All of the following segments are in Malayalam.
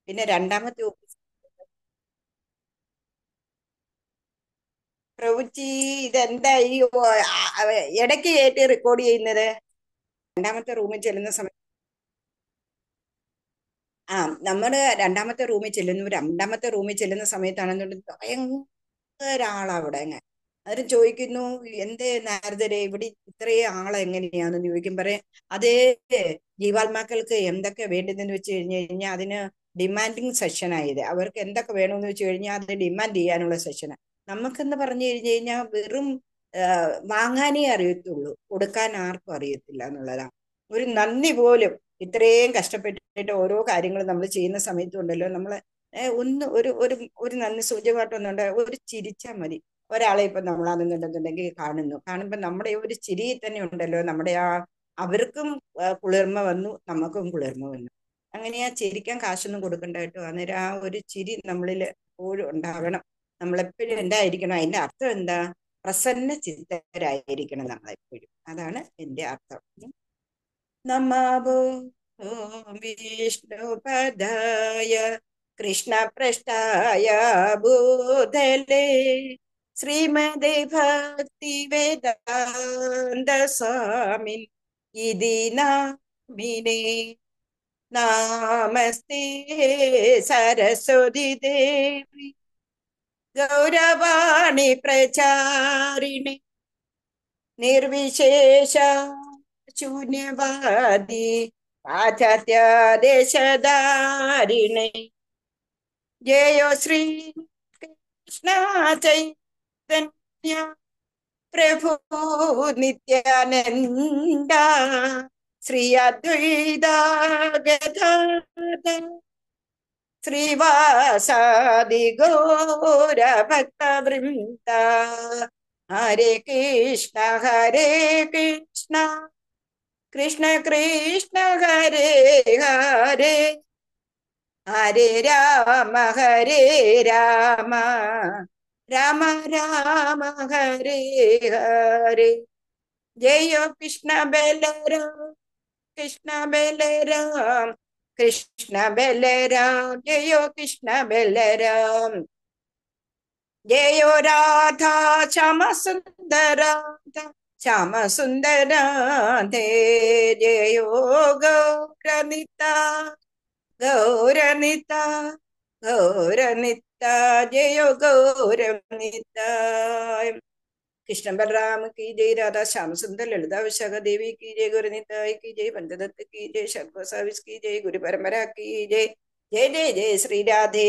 പിന്നെ രണ്ടാമത്തെ പ്രഭുജി ഇതെന്താ ഈ ഇടയ്ക്ക് കയറ്റി റെക്കോർഡ് ചെയ്യുന്നത്? രണ്ടാമത്തെ റൂമിൽ ചെല്ലുന്ന സമയത്ത് ആ നമ്മള് രണ്ടാമത്തെ റൂമിൽ ചെല്ലുന്ന സമയത്താണെന്നുണ്ടെങ്കിൽ ഭയങ്കര ആളാ അവിടെ അങ്ങ്. അവര് ചോദിക്കുന്നു, എന്തേ നാരദരെ ഇവിടെ ഇത്രയും ആളെങ്ങനെയാന്ന് ചോദിക്കും. പറയാം അതേ, ജീവാത്മാക്കൾക്ക് എന്തൊക്കെ വേണ്ടതെന്ന് വെച്ച് കഴിഞ്ഞു കഴിഞ്ഞാൽ അതിന് ഡിമാൻഡിങ് സെഷനായത്. അവർക്ക് എന്തൊക്കെ വേണമെന്ന് വെച്ച് കഴിഞ്ഞാൽ അത് ഡിമാൻഡ് ചെയ്യാനുള്ള സെഷനാണ്. നമുക്കെന്ന് പറഞ്ഞു കഴിഞ്ഞു കഴിഞ്ഞാൽ വെറും വാങ്ങാനേ അറിയത്തുള്ളൂ, കൊടുക്കാൻ ആർക്കും അറിയത്തില്ല എന്നുള്ളതാണ്. ഒരു നന്ദി പോലും ഇത്രയും കഷ്ടപ്പെട്ടിട്ട് ഓരോ കാര്യങ്ങളും നമ്മൾ ചെയ്യുന്ന സമയത്തുണ്ടല്ലോ, നമ്മളെ ഒന്ന് ഒരു ഒരു ഒരു നന്ദി സൂചകമായിട്ടൊന്നുണ്ട്, ഒരു ചിരിച്ചാൽ മതി. ഒരാളെ ഇപ്പൊ നമ്മളാണെന്നുണ്ടെന്നുണ്ടെങ്കിൽ കാണുമ്പോൾ നമ്മുടെ ഒരു ചിരി തന്നെ ഉണ്ടല്ലോ, നമ്മുടെ അവർക്കും കുളിർമ വന്നു, നമുക്കും കുളിർമ വന്നു. അങ്ങനെ ആ ചിരിക്കാൻ കാശൊന്നും കൊടുക്കണ്ട കേട്ടോ. അന്നേരം ആ ഒരു ചിരി നമ്മളിൽ എപ്പോഴും ഉണ്ടാവണം. നമ്മളെപ്പോഴും എന്തായിരിക്കണം, അതിന്റെ അർത്ഥം എന്താ? പ്രസന്ന ചിത്തരായിരിക്കണം നമ്മളെപ്പോഴും. അതാണ് എന്റെ അർത്ഥം. നമാവോ വിഷ്ണുപദായ കൃഷ്ണപൃഷ്ഠായ ഭൂതലേ ശ്രീമദേ ഭക്തി വേദാന്ത സ്വാമിൻ ഇതി നാമിനേ. നാമസ്തേ സരസ്വതി ദേവി ഗൗരവാണി പ്രചാരിണി നിർവിശേഷ ശൂന്യവാദി പാശ്ചാത്യദേശധാരിണി. ജയോ ശ്രീ കൃഷ്ണ ചൈതന്യ പ്രഭു നിത്യാനന്ദ ശ്രീ അദ്വൈത ഗദാധര ശ്രീവാസാദി ഗൗര ഭക്തവൃന്ദ. ഹരേ കൃഷ്ണ കൃഷ്ണ കൃഷ്ണ ഹരേ ഹരേ, ഹരേ രാമ രാമ രാമ ഹരേ ഹരേ. ജയ കൃഷ്ണ ബലരാം കൃഷ്ണ ബലരാം കൃഷ്ണ ബലരാം, ജയോ കൃഷ്ണ ബലരാം. ജയോ രാധാ ശ്യാമ സുന്ദര ശ്യാമ സുന്ദരാധേ. ജയോ ഗൗരനിത ഗൗരനിത ഗൗരനിത, ജയോ ഗൗരനിത. कृष्ण बलराम की जय, राधा श्याम सुंदर ललिता विशाखा देवी की जय, गुरु निताई की जय, पंचदत्त की जय, शंकर साविस की जय, गुरु परंपरा की जय. जय जय जय श्री राधे.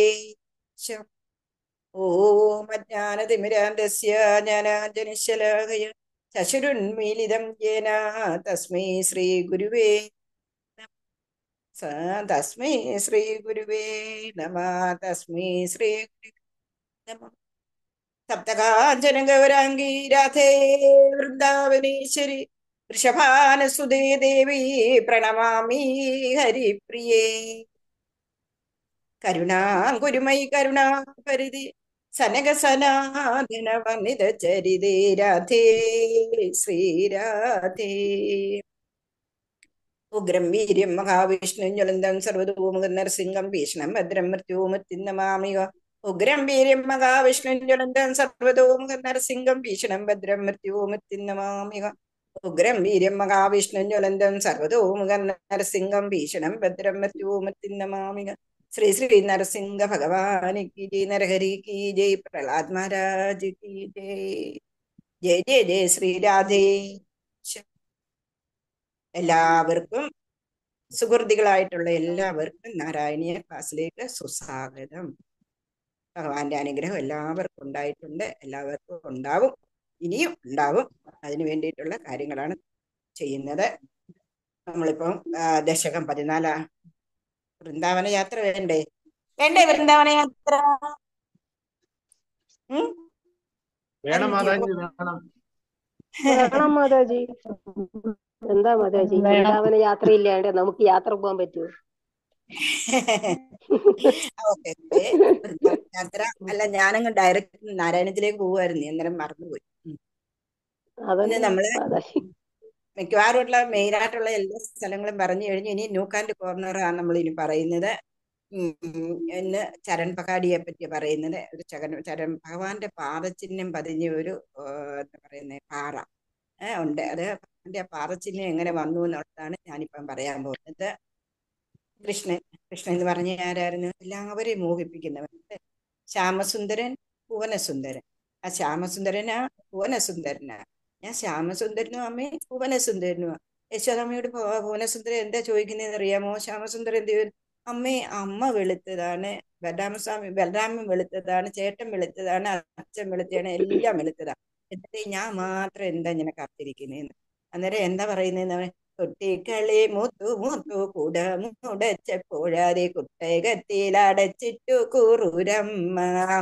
ओम अज्ञानतिमिरान्धस्य ज्ञानाञ्जनशलाकया चक्षुरुन्मीलितं येन तस्मै श्रीगुरुवे तस्मै श्रीगुरुवे नमः. तस्मै श्रीगुरुवे नमः. सप्तकाञ्चन गौराङ्गी राधे वृन्दावनेश्वरी वृषभानुसुते देवी प्रणमामि हरिप्रिये. करुणाकुरुमयि करुणापरिधि सनक सनातन वनित चरिते राधे श्रीराधे. उग्रं वीर्यं महाविष्णुं ज्वलन्तं सर्वतोमुखं नरसिंहं भीषणं भद्रं मृत्युमृत्युं नमामि. उग्रं वीर्यं महाविष्णुं ज्वलन्तं सर्वतोमुखं नरसिंहं भीषणं भद्रं मृत्युमृत्युं नमामि. उग्रं वीर्यं महाविष्णुं ज्वलन्तं सर्वतोमुखं नरसिंहं भीषणं भद्रं मृत्युमृत्युं नमामि. श्री श्री नरसिंह भगवान की जय, नरहरि की जय, प्रहलाद महाराज की जय. जय जय जय श्री राधे. എല്ലാവർക്കും സുഹൃത്തുക്കളായിട്ടുള്ള എല്ലാവർക്കും നാരായണീയ ക്ലാസ്സിലേക്ക് സുസ്വാഗതം. ഭഗവാന്റെ അനുഗ്രഹം എല്ലാവർക്കും ഉണ്ടായിട്ടുണ്ട്, എല്ലാവർക്കും ഉണ്ടാവും, ഇനിയും ഉണ്ടാവും. അതിനു വേണ്ടിയിട്ടുള്ള കാര്യങ്ങളാണ് ചെയ്യുന്നത്. നമ്മളിപ്പം ദശകം 14 വൃന്ദാവന യാത്ര വേണ്ടേ വൃന്ദാവന യാത്ര? വേണം മാതാജി, വേണം മാതാജി. എന്താ മാതാജി, വൃന്ദാവന യാത്ര ഇല്ലാണ്ട് നമുക്ക് യാത്ര പോകാൻ പറ്റുമോ? ഓക്കെ, യാത്ര അല്ല, ഞാനങ്ങ് ഡയറക്റ്റ് നാരായണത്തിലേക്ക് പോകുമായിരുന്നു, അന്നേരം മറന്നുപോയി. പിന്നെ നമ്മള് മിക്കവാറുള്ള മെയിനായിട്ടുള്ള എല്ലാ സ്ഥലങ്ങളും പറഞ്ഞു കഴിഞ്ഞു. ഇനി ന്യൂക്ക് ആൻഡ് കോർണറാണ് നമ്മൾ ഇനി പറയുന്നത്. എന്ന് ചരൺ പകാടിയെ പറ്റി പറയുന്നത്. ഒരു ചരൺ ഭഗവാന്റെ പാദചിഹ്നം പതിഞ്ഞ ഒരു എന്താ പറയുന്നത് പാറ ഉണ്ട്. അത് ഭഗവാന്റെ പാദചിഹ്നം എങ്ങനെ വന്നു എന്നുള്ളതാണ് ഞാനിപ്പം പറയാൻ പോകുന്നത്. കൃഷ്ണൻ കൃഷ്ണൻ എന്ന് പറഞ്ഞ ആരായിരുന്നു? എല്ലാവരെയും മോഹിപ്പിക്കുന്നവൻ. ശ്യാമസുന്ദരൻ, ഭുവനസുന്ദരൻ. ആ ശ്യാമസുന്ദരനാ ഭുവനസുന്ദരനാ. ഞാൻ ശ്യാമസുന്ദരനും അമ്മയും ഭുവനസുന്ദരനുമാ. യശോദമ്മയോട് ഭുവനസുന്ദരൻ എന്താ ചോദിക്കുന്നതെന്ന് അറിയാമോ? ശ്യാമസുന്ദരൻ എന്ത് ചെയ്യും? അമ്മേ, അമ്മ വെളുത്തതാണ്, ബലരാമൻ വെളുത്തതാണ്, ചേട്ടൻ വെളുത്തതാണ്, അച്ഛൻ വെളുത്തതാണ്, എല്ലാം വെളുത്തതാണ്. എന്നിട്ട് ഞാൻ മാത്രം എന്താ ഇങ്ങനെ കാത്തിരിക്കുന്നതെന്ന്. അന്നേരം എന്താ പറയുന്നതെന്ന്? കുട്ടിക്കളി മൂത്തു മൂത്തു കുട മുടച്ചപ്പോഴാതെ കുട്ടകത്തിലടച്ചിട്ടു കൂറൂരമ്മ.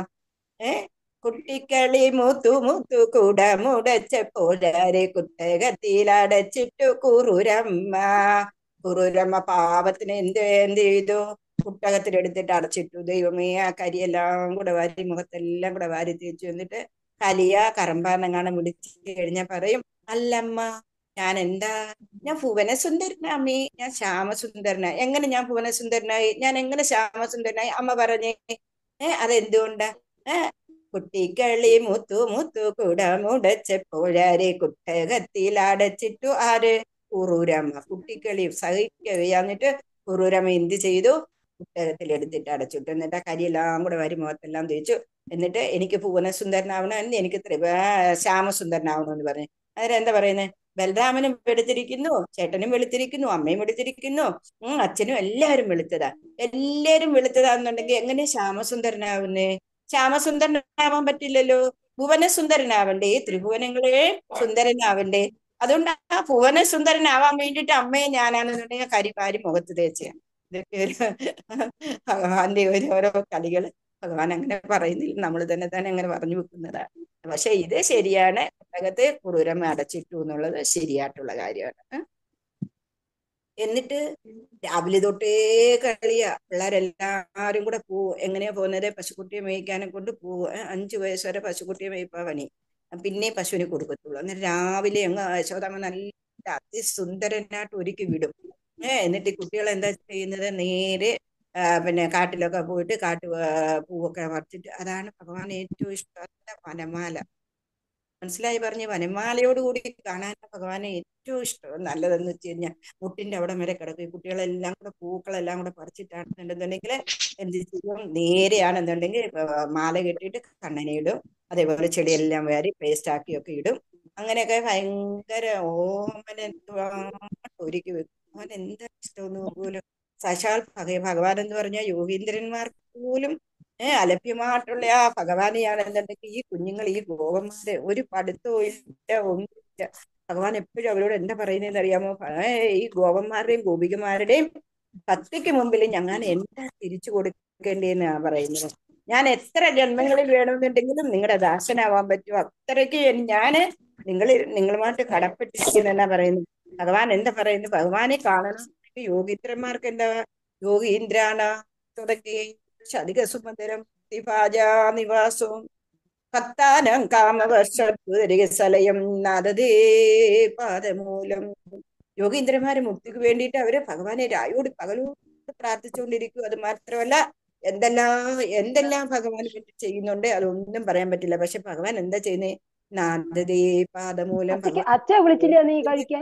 കുട്ടിക്കളി മൂത്തു മൂത്തു കുട മുടച്ചപ്പോഴാരെ കുട്ടകത്തിലടച്ചിട്ടു കൂറൂരമ്മ. കുറൂരമ്മ പാവത്തിന് എന്ത് ചെയ്തു? കുട്ടകത്തിലെടുത്തിട്ട് അടച്ചിട്ടു. ദൈവമേ, ആ കരിയെല്ലാം കൂടെ വാരി, മുഖത്തെല്ലാം കൂടെ വാരി തേച്ചു. എന്നിട്ട് കലിയ കറമ്പാന്നെങ്ങാനും വിളിച്ചു കഴിഞ്ഞാൽ പറയും, അല്ലമ്മ, ഞാൻ ഭുവനസുന്ദരനാ അമ്മേ, ഞാൻ ശ്യാമസുന്ദരനായി. എങ്ങനെ ഞാൻ ഭുവനസുന്ദരനായി? ഞാൻ എങ്ങനെ ശ്യാമസുന്ദരനായി? അമ്മ പറഞ്ഞേ. അതെന്തുകൊണ്ടാ? കുട്ടിക്കളി മുത്തു മുത്തു കുട മുടച്ചപ്പോഴാരെ കുട്ടകത്തിൽ അടച്ചിട്ടു ആര്? കുറൂരമ്മ. കുട്ടിക്കളി സഹിക്കവയ്യാന്നിട്ട് കുറൂരമ്മ എന്ത് ചെയ്തു? പുസ്തകത്തിൽ എടുത്തിട്ട് അടച്ചിട്ടു. എന്നിട്ട് ആ കരിയെല്ലാം കൂടെ വരി മുഖത്തെല്ലാം തേച്ചു. എന്നിട്ട് എനിക്ക് ഭുവനസുന്ദരനാവണം, എനിക്ക് ശ്യാമസുന്ദരനാവണമെന്ന് പറഞ്ഞു. അന്നേരം എന്താ പറയുന്നത്? ബലരാമനും വെളുത്തിരിക്കുന്നു, ചേട്ടനും വെളുത്തിരിക്കുന്നു, അമ്മയും വെളുത്തിരിക്കുന്നു, അച്ഛനും എല്ലാവരും വെളുത്തതാ. എല്ലാവരും വെളുത്തതാന്നുണ്ടെങ്കിൽ എങ്ങനെ ശ്യാമസുന്ദരനാവുന്നേ? ശ്യാമസുന്ദരനാവാൻ പറ്റില്ലല്ലോ. ഭുവനസുന്ദരനാവണ്ടേ? ത്രിഭുവനങ്ങളെ സുന്ദരനാവണ്ടേ? അതുകൊണ്ട് ആ ഭുവനസുന്ദരനാവാൻ വേണ്ടിയിട്ട് അമ്മയെ ഞാനാണെന്നുണ്ടെങ്കിൽ കരിപ്പാരി മുഖത്ത് തേച്ച. ഇതൊക്കെ ഒരു ഭഗവാന്റെ ഓരോ കളികൾ. ഭഗവാൻ അങ്ങനെ പറയുന്നില്ല, നമ്മൾ തന്നെ അങ്ങനെ പറഞ്ഞു വെക്കുന്നതാണ്. പക്ഷെ ഇത് ശരിയാണ്. പുസ്തകത്തെ കുറൂരമ്മ അടച്ചിട്ടു എന്നുള്ളത് ശരിയായിട്ടുള്ള കാര്യമാണ്. എന്നിട്ട് രാവിലെ തൊട്ടേ കളിയാ. പിള്ളേരെല്ലാരും കൂടെ പോവും. എങ്ങനെയാ പോകുന്നത്? പശുക്കുട്ടിയെ മേയ്ക്കാനെ കൊണ്ട് പോവും. 5 വയസ്സ് വരെ പശുക്കുട്ടിയെ മേയ്പ്പാ പണി. പിന്നെ പശുവിനെ കൊടുക്കത്തുള്ളൂ. അന്നേരം രാവിലെ അങ്ങ് യശോദാമ്മ നല്ല അതിസുന്ദരനായിട്ട് ഒരുക്കി വിടും. എന്നിട്ട് ഈ കുട്ടികൾ എന്താ ചെയ്യുന്നത്? നേരെ പിന്നെ കാട്ടിലൊക്കെ പോയിട്ട് പൂവൊക്കെ പറിച്ചിട്ട്, അതാണ് ഭഗവാൻ ഏറ്റവും ഇഷ്ടപ്പെട്ട വനമാല. മനസ്സിലായി പറഞ്ഞ്? വനമാലയോട് കൂടി കാണാൻ ഭഗവാനെ ഏറ്റവും ഇഷ്ടം. നല്ലതെന്ന് വെച്ച് കഴിഞ്ഞാൽ മുട്ടിന്റെ അവിടെ വരെ കിടക്കും. ഈ കുട്ടികളെല്ലാം കൂടെ പൂക്കളെല്ലാം കൂടെ പറിച്ചിട്ടാണെന്നുണ്ടെങ്കിൽ എന്ത് ചെയ്യും? നേരെയാണെന്നുണ്ടെങ്കിൽ മാല കെട്ടിയിട്ട് കണ്ണനെ ഇടും. അതേപോലെ ചെടിയെല്ലാം വാരി പേസ്റ്റ് ആക്കിയൊക്കെ ഇടും. അങ്ങനെയൊക്കെ ഭയങ്കര ഓമന ഒരുക്കി വെക്കും. അവൻ എന്താ ഇഷ്ടമെന്ന് പോലും. സാക്ഷാൽ ഭഗവാൻ എന്ന് പറഞ്ഞാൽ യോഗീന്ദ്രന്മാർക്ക് പോലും അലഭ്യമായിട്ടുള്ള ആ ഭഗവാനെയാണെന്നുണ്ടെങ്കിൽ ഈ കുഞ്ഞുങ്ങൾ, ഈ ഗോപന്മാരെ ഒരു പഠിത്തവും ഇല്ല, ഒന്നുമില്ല. ഭഗവാൻ എപ്പോഴും അവരോട് എന്താ പറയുന്നതെന്ന് അറിയാമോ? ഈ ഗോപന്മാരുടെയും ഗോപികമാരുടെയും ഭക്തിക്ക് മുമ്പിൽ ഞാൻ എന്താ തിരിച്ചു കൊടുക്കേണ്ടതെന്നാ പറയുന്നത്. ഞാൻ എത്ര ജന്മങ്ങളിൽ വേണമെന്നുണ്ടെങ്കിലും നിങ്ങളുടെ ദാസനാവാൻ പറ്റും. അത്രയ്ക്ക് ഞാന് നിങ്ങളുമായിട്ട് കടപ്പെട്ടിരിക്കുന്നെന്നാ പറയുന്നത്. ഭഗവാൻ എന്താ പറയുന്നത്? ഭഗവാനെ കാണണം. യോഗീന്ദ്രന്മാർക്ക് എന്താ? യോഗീന്ദ്രാണ തുടങ്ങി അധിക സുമന്ദരം നിവാസവും ഭക്താനം കാമവർഷലയം നാദതേ പാദമൂലം. യോഗീന്ദ്രന്മാര് മുക്തിക്ക് വേണ്ടിയിട്ട് അവര് ഭഗവാനെ രായോട് പകലോട് പ്രാർത്ഥിച്ചുകൊണ്ടിരിക്കും. അത് മാത്രമല്ല, എന്തെല്ലാം ഭഗവാൻ വേണ്ടി ചെയ്യുന്നുണ്ട് അതൊന്നും പറയാൻ പറ്റില്ല. പക്ഷെ ഭഗവാൻ എന്താ ചെയ്യുന്നേ? നാദതേ പാദമൂലം. അച്ഛ വിളിച്ചില്ല നീ കഴിക്കാൻ?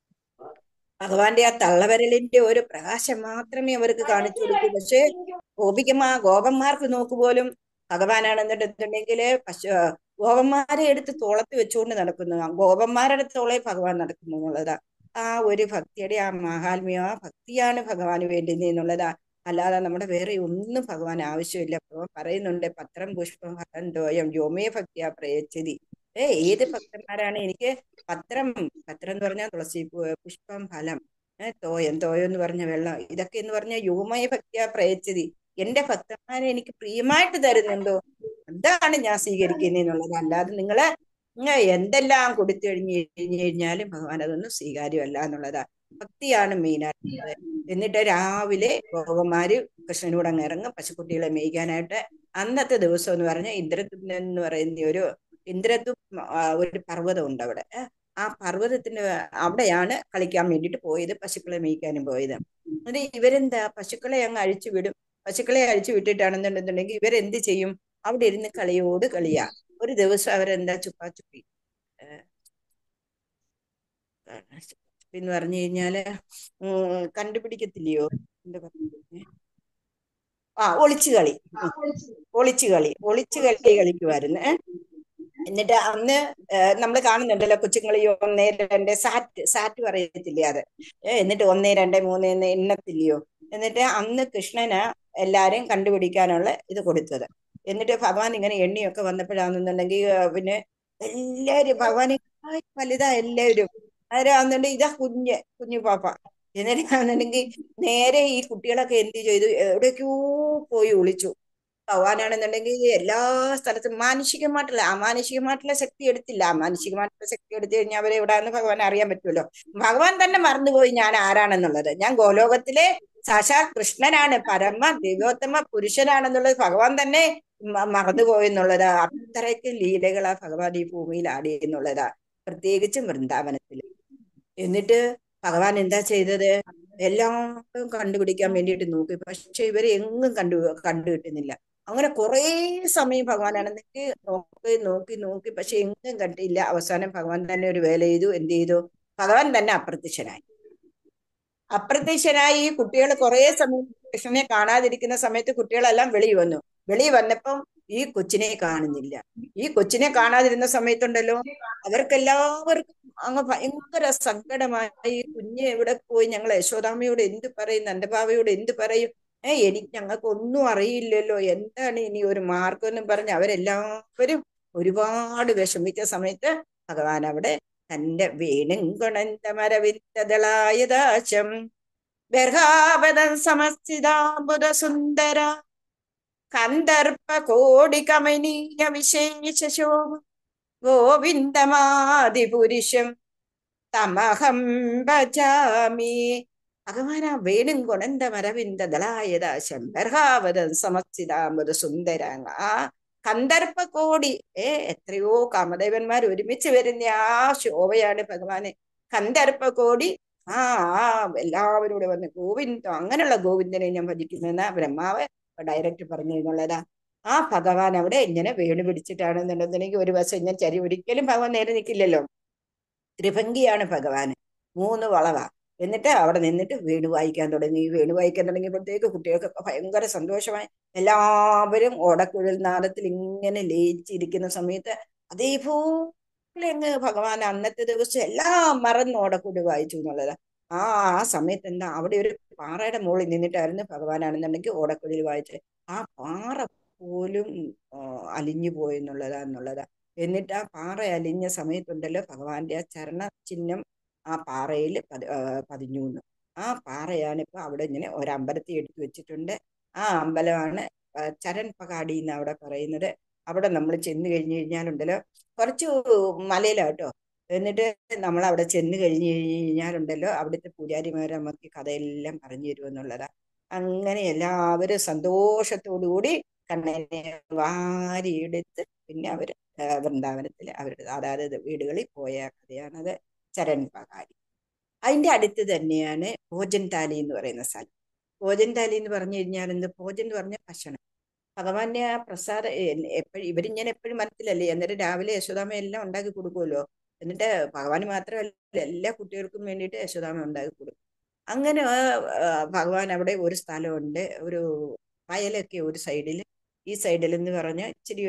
ഭഗവാന്റെ ആ തള്ളവരലിന്റെ ഒരു പ്രകാശം മാത്രമേ അവർക്ക് കാണിച്ചു കൊടുക്കൂ. പക്ഷെ ഗോപന്മാർക്ക് നോക്കുപോലും ഭഗവാനാണെന്നുണ്ടെങ്കിൽ ഗോപന്മാരെ എടുത്ത് തോളത്ത് വെച്ചുകൊണ്ട് നടക്കുന്നു. ഗോപന്മാരുടെ തോളെ ഭഗവാൻ നടക്കുന്നു എന്നുള്ളതാ. ആ ഒരു ഭക്തിയുടെ ആ മഹാത്മ്യം, ആ ഭക്തിയാണ് ഭഗവാന് വേണ്ടുന്നത് എന്നുള്ളതാ. അല്ലാതെ നമ്മുടെ വേറെ ഒന്നും ഭഗവാൻ ആവശ്യമില്ല. ഭഗവാൻ പറയുന്നുണ്ട്, പത്രം പുഷ്പം ഫലം തോയം വ്യോമേ ഭക്തിയാ പ്രയച്ഛതി. ഏത് ഭക്തന്മാരാണ് എനിക്ക് പത്രം എന്ന് പറഞ്ഞാൽ തുളസി, പുഷ്പം ഫലം, തോയം എന്ന് പറഞ്ഞ വെള്ളം, ഇതൊക്കെ എന്ന് പറഞ്ഞാൽ യോമയ ഭക്തിയാ പ്രയച്ഛതി. എന്റെ ഭക്തന്മാരെ എനിക്ക് പ്രിയമായിട്ട് തരുന്നുണ്ടോ, അതാണ് ഞാൻ സ്വീകരിക്കുന്നതെന്നുള്ളത്. അല്ലാതെ നിങ്ങള് എന്തെല്ലാം കൊടുത്തു കഴിഞ്ഞാലും ഭഗവാൻ അതൊന്നും സ്വീകാര്യമല്ല എന്നുള്ളതാ. ഭക്തിയാണ് മെയിനായിട്ടുള്ളത്. എന്നിട്ട് രാവിലെ ഗോപന്മാര് കൃഷ്ണനോട് അങ്ങ് ഇറങ്ങും പശുക്കുട്ടികളെ മേയ്ക്കാനായിട്ട്. അന്നത്തെ ദിവസം എന്ന് പറഞ്ഞാൽ ഇന്ദ്രദ്യുമ്നൻ എന്ന് പറയുന്ന ഒരു പർവ്വതം ഉണ്ട് അവിടെ. ആ പർവ്വതത്തിന്റെ അവിടെയാണ് കളിക്കാൻ വേണ്ടിയിട്ട് പോയത്, പശുക്കളെ മേയ്ക്കാനും പോയത്. എന്നിട്ട് ഇവരെന്താ, പശുക്കളെ അങ്ങ് അഴിച്ചു വിടും. പശുക്കളെ അഴിച്ചു വിട്ടിട്ടാണെന്നുണ്ടെന്നുണ്ടെങ്കിൽ ഇവരെന്ത് ചെയ്യും? അവിടെ ഇരുന്ന് കളിയോട് കളിയാ. ഒരു ദിവസം അവരെന്താ ചുപ്പാച്ചുപ്പി എന്ന് പറഞ്ഞു കഴിഞ്ഞാല് കണ്ടുപിടിക്കത്തില്ലയോ, എന്താ പറയുക, ഒളിച്ചു കളി. ഒളിച്ചു കളി കളിക്കുമായിരുന്നു. എന്നിട്ട് അന്ന് നമ്മൾ കാണുന്നുണ്ടല്ലോ കൊച്ചുങ്ങൾ ഈ 1, 2 സാറ്റ് പറയത്തില്ലേ അത്. എന്നിട്ട് 1, 2, 3 എന്ന് എണ്ണത്തില്ലയോ. എന്നിട്ട് അന്ന് കൃഷ്ണന് എല്ലാരെയും കണ്ടുപിടിക്കാനുള്ള ഇത് കൊടുത്തത്. എന്നിട്ട് ഭഗവാൻ ഇങ്ങനെ എണ്ണിയൊക്കെ വന്നപ്പോഴാണെന്നുണ്ടെങ്കിൽ പിന്നെ എല്ലാരും ഭഗവാനെ വലുതാ എല്ലാവരും. ആരാന്നുണ്ടെങ്കിൽ ഇതാ കുഞ്ഞു പാപ്പ. എന്നിട്ടാണെന്നുണ്ടെങ്കിൽ നേരെ ഈ കുട്ടികളൊക്കെ എന്ത് ചെയ്തു, എവിടേക്കോ പോയി ഒളിച്ചു. ഭഗവാനാണെന്നുണ്ടെങ്കിൽ എല്ലാ സ്ഥലത്തും അമാനുഷികമായിട്ടുള്ള ശക്തി എടുത്തില്ല. അമാനുഷികമായിട്ടുള്ള ശക്തി എടുത്തു കഴിഞ്ഞാൽ അവരെ എവിടാന്ന് ഭഗവാൻ അറിയാൻ പറ്റുമല്ലോ. ഭഗവാൻ തന്നെ മറന്നുപോയി ഞാൻ ആരാണെന്നുള്ളത്. ഞാൻ ഗോലോകത്തിലെ സാക്ഷാൽ കൃഷ്ണനാണ്, പരമ ദിവ്യോത്തമ പുരുഷനാണെന്നുള്ളത് ഭഗവാൻ തന്നെ മറന്നുപോയെന്നുള്ളതാ. അത്രയ്ക്ക് ലീലകളാ ഭഗവാൻ ഈ ഭൂമിയിൽ ആടി എന്നുള്ളതാ, പ്രത്യേകിച്ചും വൃന്ദാവനത്തിൽ. എന്നിട്ട് ഭഗവാൻ എന്താ ചെയ്തത്? എല്ലാവരും കണ്ടുപിടിക്കാൻ വേണ്ടിയിട്ട് നോക്കി, പക്ഷെ ഇവരെ എങ്ങും കണ്ടു കിട്ടുന്നില്ല. അങ്ങനെ കുറെ സമയം ഭഗവാനാണെന്നിട്ട് നോക്കി പക്ഷെ എങ്ങും കണ്ടില്ല. അവസാനം ഭഗവാൻ തന്നെ ഒരു വേല ചെയ്തു. എന്ത് ചെയ്തു? ഭഗവാൻ തന്നെ അപ്രത്യക്ഷനായി ഈ കുട്ടികൾ കുറെ സമയം കൃഷ്ണനെ കാണാതിരിക്കുന്ന സമയത്ത് കുട്ടികളെല്ലാം വെളി വന്നപ്പം ഈ കൊച്ചിനെ കാണുന്നില്ല. ഈ കൊച്ചിനെ കാണാതിരുന്ന സമയത്തുണ്ടല്ലോ അവർക്കെല്ലാവർക്കും അങ്ങ് ഭയങ്കര സങ്കടമായി. കുഞ്ഞ് എവിടെ പോയി? ഞങ്ങൾ യശോദാമ്മയോട് എന്ത് പറയും, നന്ദഭാവയോട് എന്ത് പറയും? ഞങ്ങൾക്ക് ഒന്നും അറിയില്ലല്ലോ, എന്താണ് ഇനി ഒരു മാർഗം എന്നും പറഞ്ഞ് അവരെല്ലാവരും ഒരുപാട് വിഷമിച്ച സമയത്ത് ഭഗവാൻ അവിടെ തന്റെ വേണുങ്കുണന്തമരവിത്തദളായദാശം ബർഹാവതം സമസ്ഥിതാംബുധ സുന്ദര കന്ദർപ്പ കോടി കമനീയ വിശേഷശോഭ ഗോവിന്ദമാദിപുരുഷം തമഹം ഭജാമി. ഭഗവാൻ ആ വേണുങ്കുണന്തമരവിന്ദദളായദാശം ബർഹാവതം സമസ്ഥിതാംബുധ സുന്ദര, ആ കന്ദർപ്പ കോടി എത്രയോ കാമദേവന്മാർ ഒരുമിച്ച് വരുന്ന ആ ശോഭയാണ് ഭഗവാന്. കന്ദർപ്പ കോടി ആ എല്ലാവരോട് വന്ന് ഗോവിന്ദം, അങ്ങനെയുള്ള ഗോവിന്ദനെ ഞാൻ ഭജിക്കുന്ന ബ്രഹ്മാവ് ഡയറക്റ്റ് പറഞ്ഞു എന്നുള്ളതാ. ആ ഭഗവാൻ അവിടെ ഇങ്ങനെ വേണു പിടിച്ചിട്ടാണെന്നുണ്ടെന്നുണ്ടെങ്കിൽ ഒരു വശം ഇങ്ങനെ ഒരിക്കലും ഭഗവാൻ നേരെ നിൽക്കില്ലല്ലോ. ത്രിഭംഗിയാണ് ഭഗവാന്, 3 വളവാ. എന്നിട്ട് അവിടെ നിന്നിട്ട് വേണു വായിക്കാൻ തുടങ്ങിയപ്പോഴത്തേക്ക് കുട്ടികൾക്കൊക്കെ ഭയങ്കര സന്തോഷമായി. എല്ലാവരും ഓടക്കുഴൽ നാദത്തിൽ ഇങ്ങനെ ലയിച്ചിരിക്കുന്ന സമയത്ത് അതേപോലെ അങ്ങ് ഭഗവാൻ അന്നത്തെ ദിവസം എല്ലാം മറന്ന് ഓടക്കുഴൽ വായിച്ചു എന്നുള്ളതാ. ആ സമയത്ത് എന്താ, അവിടെ ഒരു പാറയുടെ മുകളിൽ നിന്നിട്ടായിരുന്നു ഭഗവാനാണെന്നുണ്ടെങ്കിൽ ഓടക്കുഴൽ വായിച്ചത്. ആ പാറ പോലും അലിഞ്ഞു പോയെന്നുള്ളതാ. എന്നിട്ട് ആ പാറ അലിഞ്ഞ സമയത്തുണ്ടല്ലോ ഭഗവാന്റെ ആ ചരണ ചിഹ്നം ആ പാറയിൽ പതിഞ്ഞു എന്ന്. ആ പാറയാണ് ഇപ്പൊ അവിടെ ഇങ്ങനെ ഒരമ്പലത്തിൽ എടുത്തു വെച്ചിട്ടുണ്ട്. ആ അമ്പലമാണ് ചരൺ പകാടി എന്ന് അവിടെ പറയുന്നത്. അവിടെ നമ്മൾ ചെന്ന് കഴിഞ്ഞു കഴിഞ്ഞാലുണ്ടല്ലോ കുറച്ച് മലയിലാട്ടോ. എന്നിട്ട് നമ്മൾ അവിടെ ചെന്ന് കഴിഞ്ഞു കഴിഞ്ഞാലുണ്ടല്ലോ അവിടുത്തെ പൂജാരിമാർ നമുക്ക് കഥയെല്ലാം പറഞ്ഞു തരുമെന്നുള്ളതാ. അങ്ങനെ എല്ലാവരും സന്തോഷത്തോടു കൂടി കണ്ണനെ വാരിയെടുത്ത് പിന്നെ അവര് വൃന്ദാവനത്തിൽ അവരുടെ അതായത് വീടുകളിൽ പോയ കഥയാണത് ചരൺ പകാരി. അതിന്റെ അടുത്ത് തന്നെയാണ് ഭോജൻ താലി എന്ന് പറയുന്ന സ്ഥലം. ഭോജൻ താലി എന്ന് പറഞ്ഞു കഴിഞ്ഞാൽ എന്ത്? ഭോജൻ എന്ന് പറഞ്ഞ ഭക്ഷണം. ഭഗവാന്റെ ആ പ്രസാദം എപ്പോഴും ഇവരിങ്ങനെ എപ്പോഴും മനസ്സിലല്ലേ. എന്നിട്ട് രാവിലെ യശോദാമ എല്ലാം ഉണ്ടാക്കി കൊടുക്കുമല്ലോ. എന്നിട്ട് ഭഗവാന് മാത്രമല്ല എല്ലാ കുട്ടികൾക്കും വേണ്ടിയിട്ട് യശോദാമ ഉണ്ടാക്കി കൊടുക്കും. അങ്ങനെ ഭഗവാൻ അവിടെ ഒരു സ്ഥലമുണ്ട്, ഒരു വയലൊക്കെ ഒരു സൈഡിൽ. ഈ സൈഡിൽ എന്ന് പറഞ്ഞാൽ ഇച്ചിരി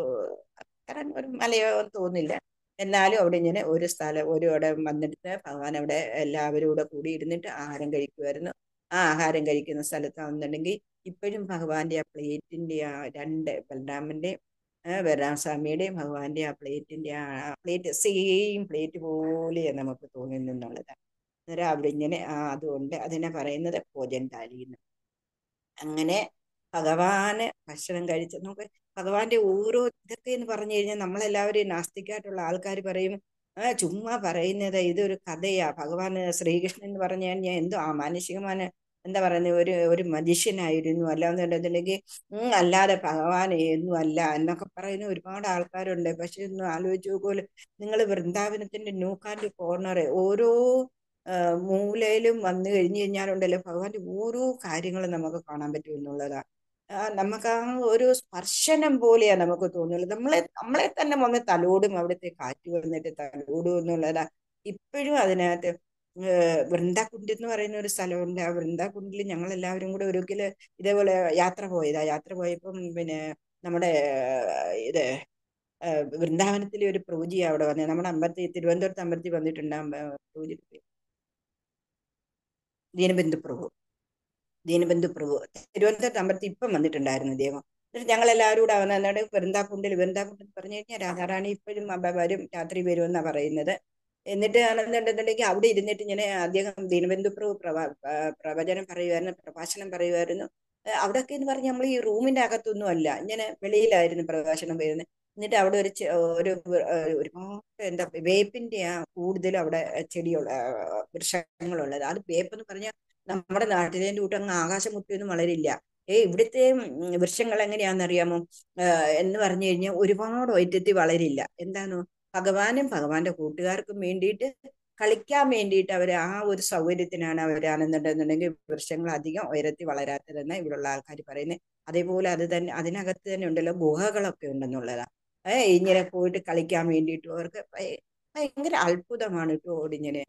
അത്ര ഒരു മലയോ തോന്നില്ല. എന്നാലും അവിടെ ഇങ്ങനെ ഒരു സ്ഥലം അവിടെ വന്നിട്ട് ഭഗവാൻ അവിടെ എല്ലാവരും കൂടെ കൂടി ഇരുന്നിട്ട് ആഹാരം കഴിക്കുമായിരുന്നു. ആ ആഹാരം കഴിക്കുന്ന സ്ഥലത്താണെന്നുണ്ടെങ്കിൽ ഇപ്പോഴും ഭഗവാന്റെ ആ പ്ലേറ്റിന്റെ ആ ബലരാമന്റെയും ബലരാമസ്വാമിയുടെയും ഭഗവാന്റെ ആ പ്ലേറ്റിന്റെ ആ പ്ലേറ്റ് സെയിം പ്ലേറ്റ് പോലെ നമുക്ക് തോന്നുന്നുള്ളതാണ്. അന്നേരം അവിടെ ഇങ്ങനെ അതുകൊണ്ട് അതിനെ പറയുന്നത് ഭോജൻ താലി എന്ന്. അങ്ങനെ ഭഗവാന് ഭക്ഷണം കഴിച്ച് നമുക്ക് ഭഗവാന്റെ ഓരോ ഇതൊക്കെ എന്ന് പറഞ്ഞു കഴിഞ്ഞാൽ നമ്മളെല്ലാവരും നാസ്തികായിട്ടുള്ള ആൾക്കാർ പറയും ചുമ്മാ പറയുന്നത്, ഇതൊരു കഥയാ. ഭഗവാന് ശ്രീകൃഷ്ണൻ എന്ന് പറഞ്ഞു കഴിഞ്ഞാൽ എന്തോ മാനുഷികமான എന്താ പറയുന്നത്, ഒരു മനുഷ്യനായിരുന്നു, അല്ലാന്നുണ്ടെന്നുണ്ടെങ്കിൽ അല്ലാതെ ഭഗവാൻ ഒന്നും അല്ല എന്നൊക്കെ പറയുന്ന ഒരുപാട് ആൾക്കാരുണ്ട്. പക്ഷെ ഒന്ന് ആലോചിച്ച് നോക്കുമല്ലോ, നിങ്ങൾ വൃന്ദാവനത്തിന്റെ ന്യൂക്കാന്റെ കോർണറെ ഓരോ മൂലയിലും വന്നു കഴിഞ്ഞു കഴിഞ്ഞാലുണ്ടല്ലോ ഭഗവാന്റെ ഓരോ കാര്യങ്ങളും നമുക്ക് കാണാൻ പറ്റും എന്നുള്ളതാ. നമുക്ക് ആ ഒരു സ്പർശനം പോലെയാ നമുക്ക് തോന്നുന്നത്. നമ്മളെ തന്നെ വന്ന് തലോടും, അവിടുത്തെ കാറ്റ് വന്നിട്ട് തലോടും എന്നുള്ളതാ. ഇപ്പോഴും അതിനകത്ത് വൃന്ദാകുണ്ട് എന്ന് പറയുന്ന ഒരു സ്ഥലമുണ്ട്. ആ വൃന്ദാകുണ്ടിൽ ഞങ്ങൾ എല്ലാവരും കൂടെ ഒരിക്കല് ഇതേപോലെ യാത്ര പോയതാ. യാത്ര പോയപ്പം പിന്നെ നമ്മുടെ ഇത് വൃന്ദാവനത്തിലെ ഒരു പ്രഭുജി അവിടെ വന്നത്. നമ്മുടെ അമ്പലത്തിൽ, തിരുവനന്തപുരത്ത് അമ്പലത്തിൽ വന്നിട്ടുണ്ട്. പ്രഭുജി ദീനബന്ധു പ്രഭു, ദീനബന്ധു പ്രഭു തിരുവനന്തപുരത്ത് അമ്പലത്തിൽ ഇപ്പം വന്നിട്ടുണ്ടായിരുന്നു അദ്ദേഹം. എന്നിട്ട് ഞങ്ങൾ എല്ലാവരും കൂടെ വന്നിട്ട് വൃന്ദാകുണ്ടിൽ പറഞ്ഞു കഴിഞ്ഞാൽ രാധാറാണി ഇപ്പോഴും വരും, രാത്രി വരുമെന്നാ പറയുന്നത്. എന്നിട്ട് ആണെന്നുണ്ടെന്നുണ്ടെങ്കിൽ അവിടെ ഇരുന്നിട്ട് ഇങ്ങനെ അദ്ദേഹം ദീനബന്ധു പ്രഭു പ്രവചനം പറയുമായിരുന്നു, പ്രഭാഷണം പറയുമായിരുന്നു. അവിടെയൊക്കെ എന്ന് പറഞ്ഞാൽ നമ്മൾ ഈ റൂമിന്റെ അകത്തൊന്നും അല്ല, ഇങ്ങനെ വെളിയിലായിരുന്നു പ്രഭാഷണം വരുന്നത്. എന്നിട്ട് അവിടെ ഒരുപാട് എന്താ വേപ്പിന്റെ ആ കൂടുതലും അവിടെ ചെടിയുള്ള വൃക്ഷങ്ങളുള്ളത്. അത് വേപ്പ് എന്ന് പറഞ്ഞാൽ നമ്മുടെ നാട്ടിലെ കൂട്ടങ്ങ് ആകാശം മുട്ടിയൊന്നും വളരില്ല. ഇവിടുത്തെ വൃക്ഷങ്ങൾ എങ്ങനെയാണെന്നറിയാമോ? എന്ന് പറഞ്ഞു കഴിഞ്ഞാൽ ഒരുപാട് ഒറ്റത്തി വളരില്ല. എന്താണോ, ഭഗവാന്റെ കൂട്ടുകാർക്കും വേണ്ടിയിട്ട് കളിക്കാൻ വേണ്ടിയിട്ട് അവർ ആ ഒരു സൗകര്യത്തിനാണ് അവരാണെന്നുണ്ടെന്നുണ്ടെങ്കിൽ വൃക്ഷങ്ങൾ അധികം ഉയരത്തി വളരാത്തതെന്ന് ഇവിടെയുള്ള ആൾക്കാർ പറയുന്നത്. അതേപോലെ അത് തന്നെ അതിനകത്ത് തന്നെ ഉണ്ടല്ലോ ഗുഹകളൊക്കെ ഉണ്ടെന്നുള്ളതാണ്. ഇങ്ങനെ പോയിട്ട് കളിക്കാൻ വേണ്ടിയിട്ടും അവർക്ക് ഭയങ്കര അത്ഭുതമാണ് കേട്ടോ. ഇങ്ങനെ